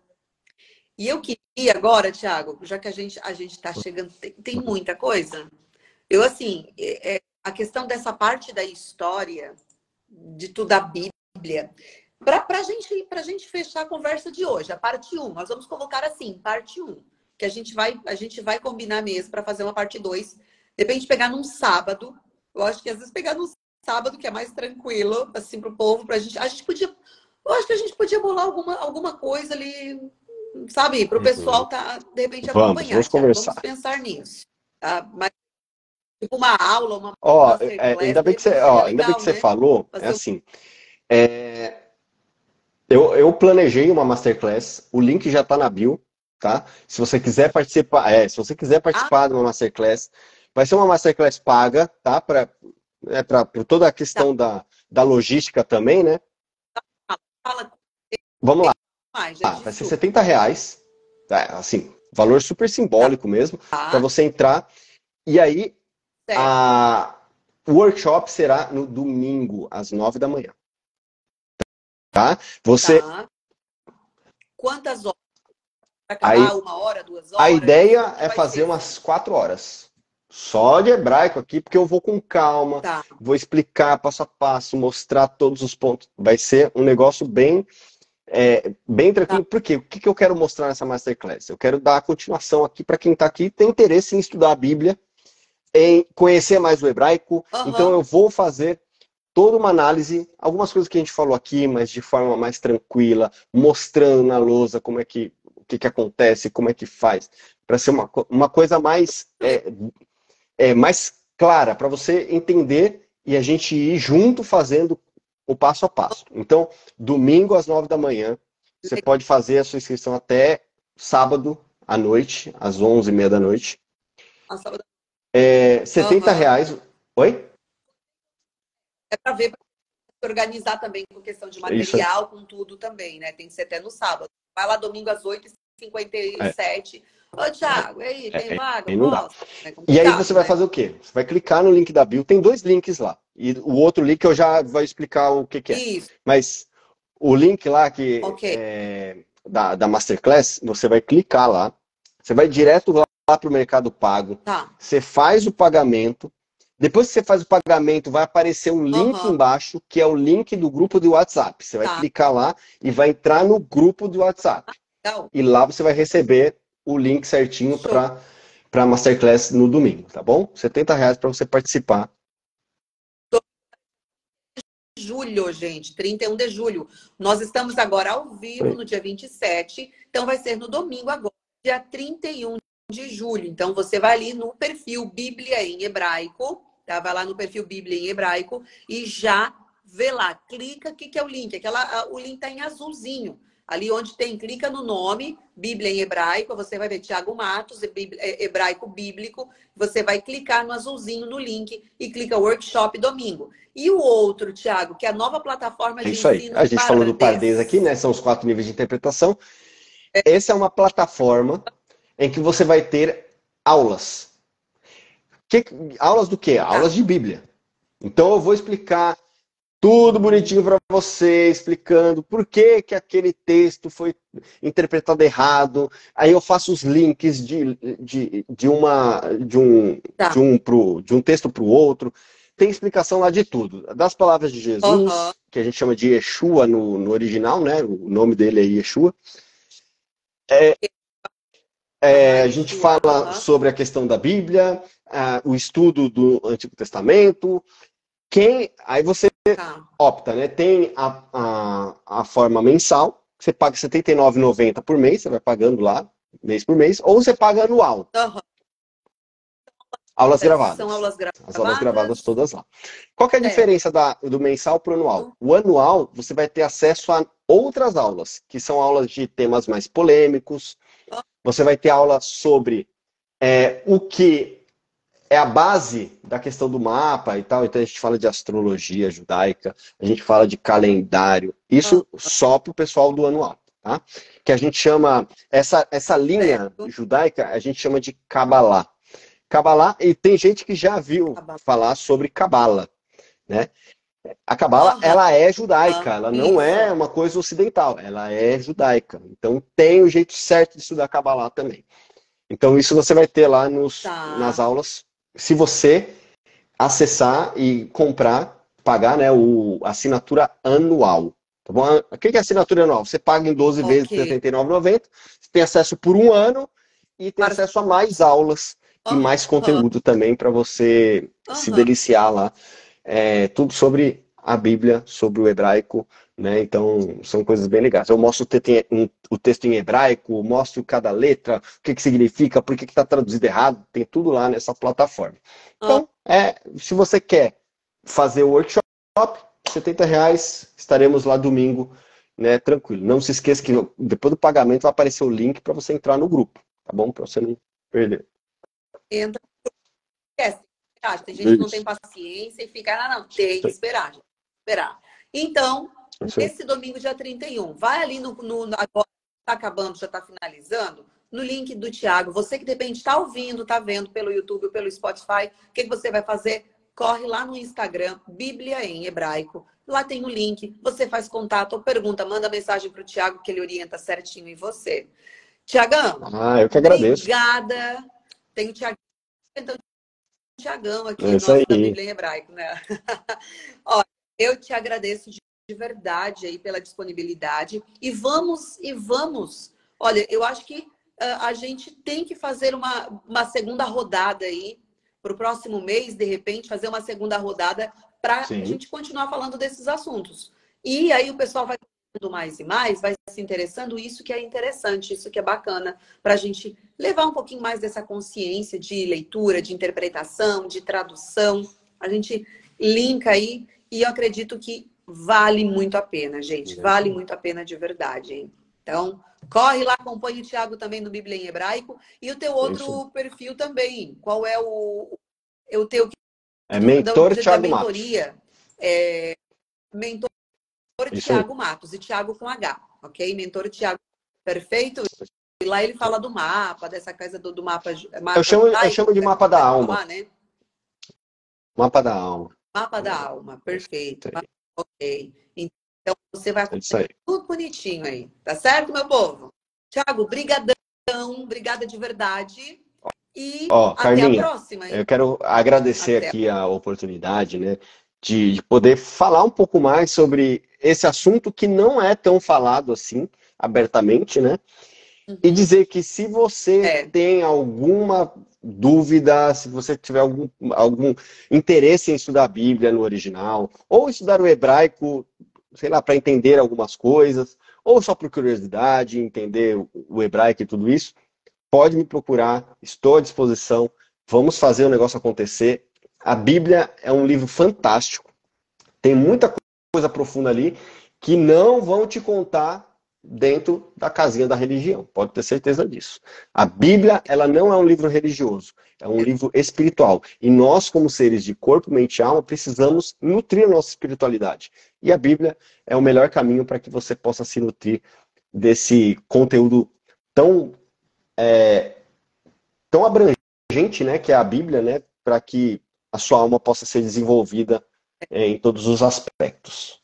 E eu queria agora, Tiago, já que a gente a gente está chegando, tem, tem muita coisa. Eu, assim, é, é, a questão dessa parte da história, de tudo a Bíblia, para a gente, pra gente fechar a conversa de hoje, a parte um, nós vamos colocar assim, parte um, que a gente vai, a gente vai combinar mesmo para fazer uma parte dois. De repente, pegar num sábado, eu acho que às vezes pegar num sábado, que é mais tranquilo, assim, para o povo, para a gente. A gente podia. Eu acho que a gente podia bolar alguma, alguma coisa ali. Sabe, para o pessoal tá, de repente Vamos, acompanhar, vamos Thiago. conversar. Vamos pensar nisso. Tá? Mas tipo uma aula, uma Ó, masterclass, é, ainda de bem que você, repente ó, seria ainda bem legal, que você né? falou, é Fazer um... assim, é, eu, eu planejei uma masterclass, o link já está na bio, tá? Se você quiser participar, é, se você quiser Ah, participar de uma masterclass, vai ser uma masterclass paga, tá? Para é, para toda a tá, questão da, da logística também, né? fala Vamos lá, mais, gente, vai ser desculpa. setenta reais, tá? Assim, valor super simbólico mesmo, para Tá, você entrar. E aí, certo. a, o workshop será no domingo, às nove da manhã. Tá? Você, Tá. Quantas horas? Vai acabar aí, uma hora, duas a horas? ideia Como que é vai fazer ser? umas quatro horas. Só de hebraico aqui, porque eu vou com calma, Tá, vou explicar passo a passo, mostrar todos os pontos. Vai ser um negócio bem, é, bem tá. tranquilo. Por quê? O que que eu quero mostrar nessa masterclass? Eu quero dar a continuação aqui para quem está aqui e tem interesse em estudar a Bíblia, em conhecer mais o hebraico. Então Aham. eu vou fazer toda uma análise, algumas coisas que a gente falou aqui, mas de forma mais tranquila, mostrando na lousa como é que o que, que acontece, como é que faz, para ser uma, uma coisa mais, é, é, mais clara, para você entender e a gente ir junto fazendo o passo a passo. Então, domingo às nove da manhã, você pode fazer a sua inscrição até sábado à noite, às onze e meia da noite. É, setenta Aham. reais. Oi? É para ver, para organizar também com questão de Isso aí. material, com tudo também, né? Tem que ser até no sábado. Vai lá domingo às oito e cinquenta e É, sete. Ô, Thiago, e aí, tem é, vaga? aí não dá. Posso? É E aí você complicado, vai né? fazer o quê? Você vai clicar no link da bio, tem dois links lá. E o outro link eu já vou explicar o que, que é. Isso, Mas o link lá que ok. é da, da Masterclass, você vai clicar lá, você vai direto lá para o Mercado Pago, Tá. você faz o pagamento. Depois que você faz o pagamento, vai aparecer um link Aham. embaixo, que é o link do grupo do WhatsApp. Você vai Tá. clicar lá e vai entrar no grupo do WhatsApp. Então, E lá você vai receber o link certinho show. para para a Masterclass no domingo, tá bom? setenta reais para você participar. Julho, gente, trinta e um de julho. Nós estamos agora ao vivo no dia vinte e sete, então vai ser no domingo agora, dia trinta e um de julho. Então você vai ali no perfil Bíblia em Hebraico, tá? Vai lá no perfil Bíblia em Hebraico e já vê lá, clica, o que, que é o link? Aquela, o link tá em azulzinho. Ali onde tem, clica no nome, Bíblia em Hebraico, você vai ver Tiago Matos, Hebraico Bíblico, você vai clicar no azulzinho no link e clica Workshop Domingo. E o outro, Tiago, que é a nova plataforma É de isso aí. ensino A gente falou do Pardês aqui, Pardês. né? São os quatro níveis de interpretação. Essa é uma plataforma em que você vai ter aulas. Que, aulas do quê? Tá. Aulas de Bíblia. Então eu vou explicar tudo bonitinho para você, explicando por que que aquele texto foi interpretado errado. Aí eu faço os links de, de, de, uma, de, um, Tá. de, um, pro, de um texto para o outro. Tem explicação lá de tudo. Das palavras de Aham. Jesus, que a gente chama de Yeshua no, no original, né? O nome dele é Yeshua. É, é, Aham, a gente Yeshua. fala Aham. sobre a questão da Bíblia, ah, o estudo do Antigo Testamento. Quem, aí você Tá. opta, né? Tem a, a, a forma mensal, você paga setenta e nove reais e noventa centavos por mês, você vai pagando lá, mês por mês, ou você paga anual, Aham. aulas São gravadas. aulas As aulas gravadas gravadas. todas lá. Qual que é a Certo. diferença da, do mensal para o anual? O anual, você vai ter acesso a outras aulas, que são aulas de temas mais polêmicos, você vai ter aula sobre é, o que é a base da questão do mapa e tal. Então a gente fala de astrologia judaica, a gente fala de calendário. Isso só para o pessoal do anual, tá? Que a gente chama, essa, essa linha Certo. judaica, a gente chama de Kabbalah. Kabbalah, e tem gente que já viu Tá bom. falar sobre Kabbalah, né? A Kabbalah, Aham. ela é judaica, ela não Isso. é uma coisa ocidental, ela é judaica. Então tem o jeito certo de estudar Kabbalah também. Então isso você vai ter lá nos, nas Tá. aulas, se você acessar e comprar, pagar, né, o, a assinatura anual. Tá bom? O que é assinatura anual? Você paga em doze vezes de Ok. setenta e nove reais e noventa centavos, você tem acesso por um ano e tem Para... acesso a mais aulas e mais Aham. conteúdo também para você se Aham. deliciar lá. É, tudo sobre a Bíblia, sobre o hebraico, né? Então, são coisas bem legais. Eu mostro o texto em, o texto em hebraico, mostro cada letra, o que, que significa, por que está traduzido errado, tem tudo lá nessa plataforma. Aham. Então, é, se você quer fazer o workshop, setenta reais, estaremos lá domingo, né? Tranquilo. Não se esqueça que depois do pagamento vai aparecer o link para você entrar no grupo, tá bom? Para você não perder. Entra. Esquece. Tem gente que não tem Isso. paciência e fica, ah, não, tem que esperar, gente. Esperar. Então, Isso aí. esse domingo, dia trinta e um, vai ali no, no agora está acabando, já está finalizando, no link do Thiago. Você que de repente está ouvindo, está vendo pelo YouTube ou pelo Spotify, o que, que você vai fazer? Corre lá no Instagram, Bíblia em Hebraico. Lá tem o link, você faz contato ou pergunta, manda mensagem para o Thiago que ele orienta certinho em você. Tiagão, Ah, eu que agradeço. obrigada. Tem o Thiago, então, Tiagão É aqui, isso nosso da aí. Bíblia em Hebraico, né? Ó, eu te agradeço de de verdade aí pela disponibilidade e vamos e vamos. Olha, eu acho que uh, a gente tem que fazer uma, uma segunda rodada aí para o próximo mês, de repente, fazer uma segunda rodada para a Sim. gente continuar falando desses assuntos. E aí o pessoal vai falando mais e mais, vai se interessando, isso que é interessante, isso que é bacana, para a gente levar um pouquinho mais dessa consciência de leitura, de interpretação, de tradução. A gente linka aí e eu acredito que vale muito a pena, gente. É isso Vale aí. muito a pena de verdade, hein? Então, corre lá, acompanhe o Thiago também no Bíblia em Hebraico. E o teu É isso aí. outro perfil também. Qual é o, é o teu É da, mentor da Thiago Matos. mentoria? É, mentor Isso aí. Thiago Matos. E Thiago com H, ok? Mentor Thiago. Perfeito? E lá ele fala do mapa, dessa coisa do, do mapa, Eu mapa chamo, eu judaico, chamo de mapa da alma. falar, né? Mapa da alma. Mapa da É alma, isso perfeito. aí. Ok. Então você vai É isso aí. tudo bonitinho aí. Tá certo, meu povo? Tiago, brigadão. Obrigada de verdade. E Ó, até a Carlinha, próxima, hein? eu quero agradecer Até. aqui a oportunidade, né, de, de poder falar um pouco mais sobre esse assunto que não é tão falado assim, abertamente, né? E Uhum. dizer que se você É. tem alguma dúvida, se você tiver algum, algum interesse em estudar a Bíblia no original, ou estudar o hebraico, sei lá, para entender algumas coisas, ou só por curiosidade, entender o, o hebraico e tudo isso, pode me procurar, estou à disposição, vamos fazer o negócio acontecer. A Bíblia é um livro fantástico, tem muita coisa profunda ali que não vão te contar dentro da casinha da religião, pode ter certeza disso. A Bíblia, ela não é um livro religioso, é um livro espiritual. E nós, como seres de corpo, mente e alma, precisamos nutrir a nossa espiritualidade. E a Bíblia é o melhor caminho para que você possa se nutrir desse conteúdo tão é, tão abrangente, né, que é a Bíblia, né, para que a sua alma possa ser desenvolvida é, em todos os aspectos.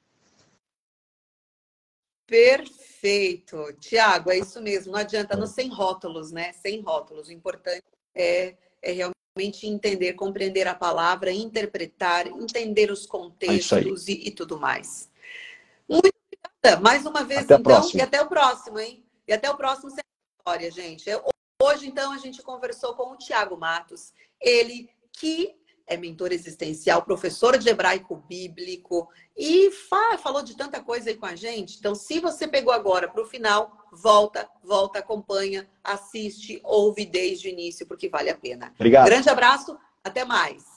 Perfeito. Tiago, é isso mesmo. Não adianta, não sem rótulos, né? Sem rótulos. O importante é, é realmente entender, compreender a palavra, interpretar, entender os É isso aí. contextos e, e tudo mais. Muito obrigada. Mais uma vez, Até a então, e próxima. até o próximo, hein? E até o próximo Sem História, gente. Eu- hoje, então, a gente conversou com o Tiago Matos, ele que é mentor existencial, professor de hebraico bíblico e fa- falou de tanta coisa aí com a gente. Então, se você pegou agora para o final, volta, volta, acompanha, assiste, ouve desde o início, porque vale a pena. Obrigado. Grande abraço, até mais.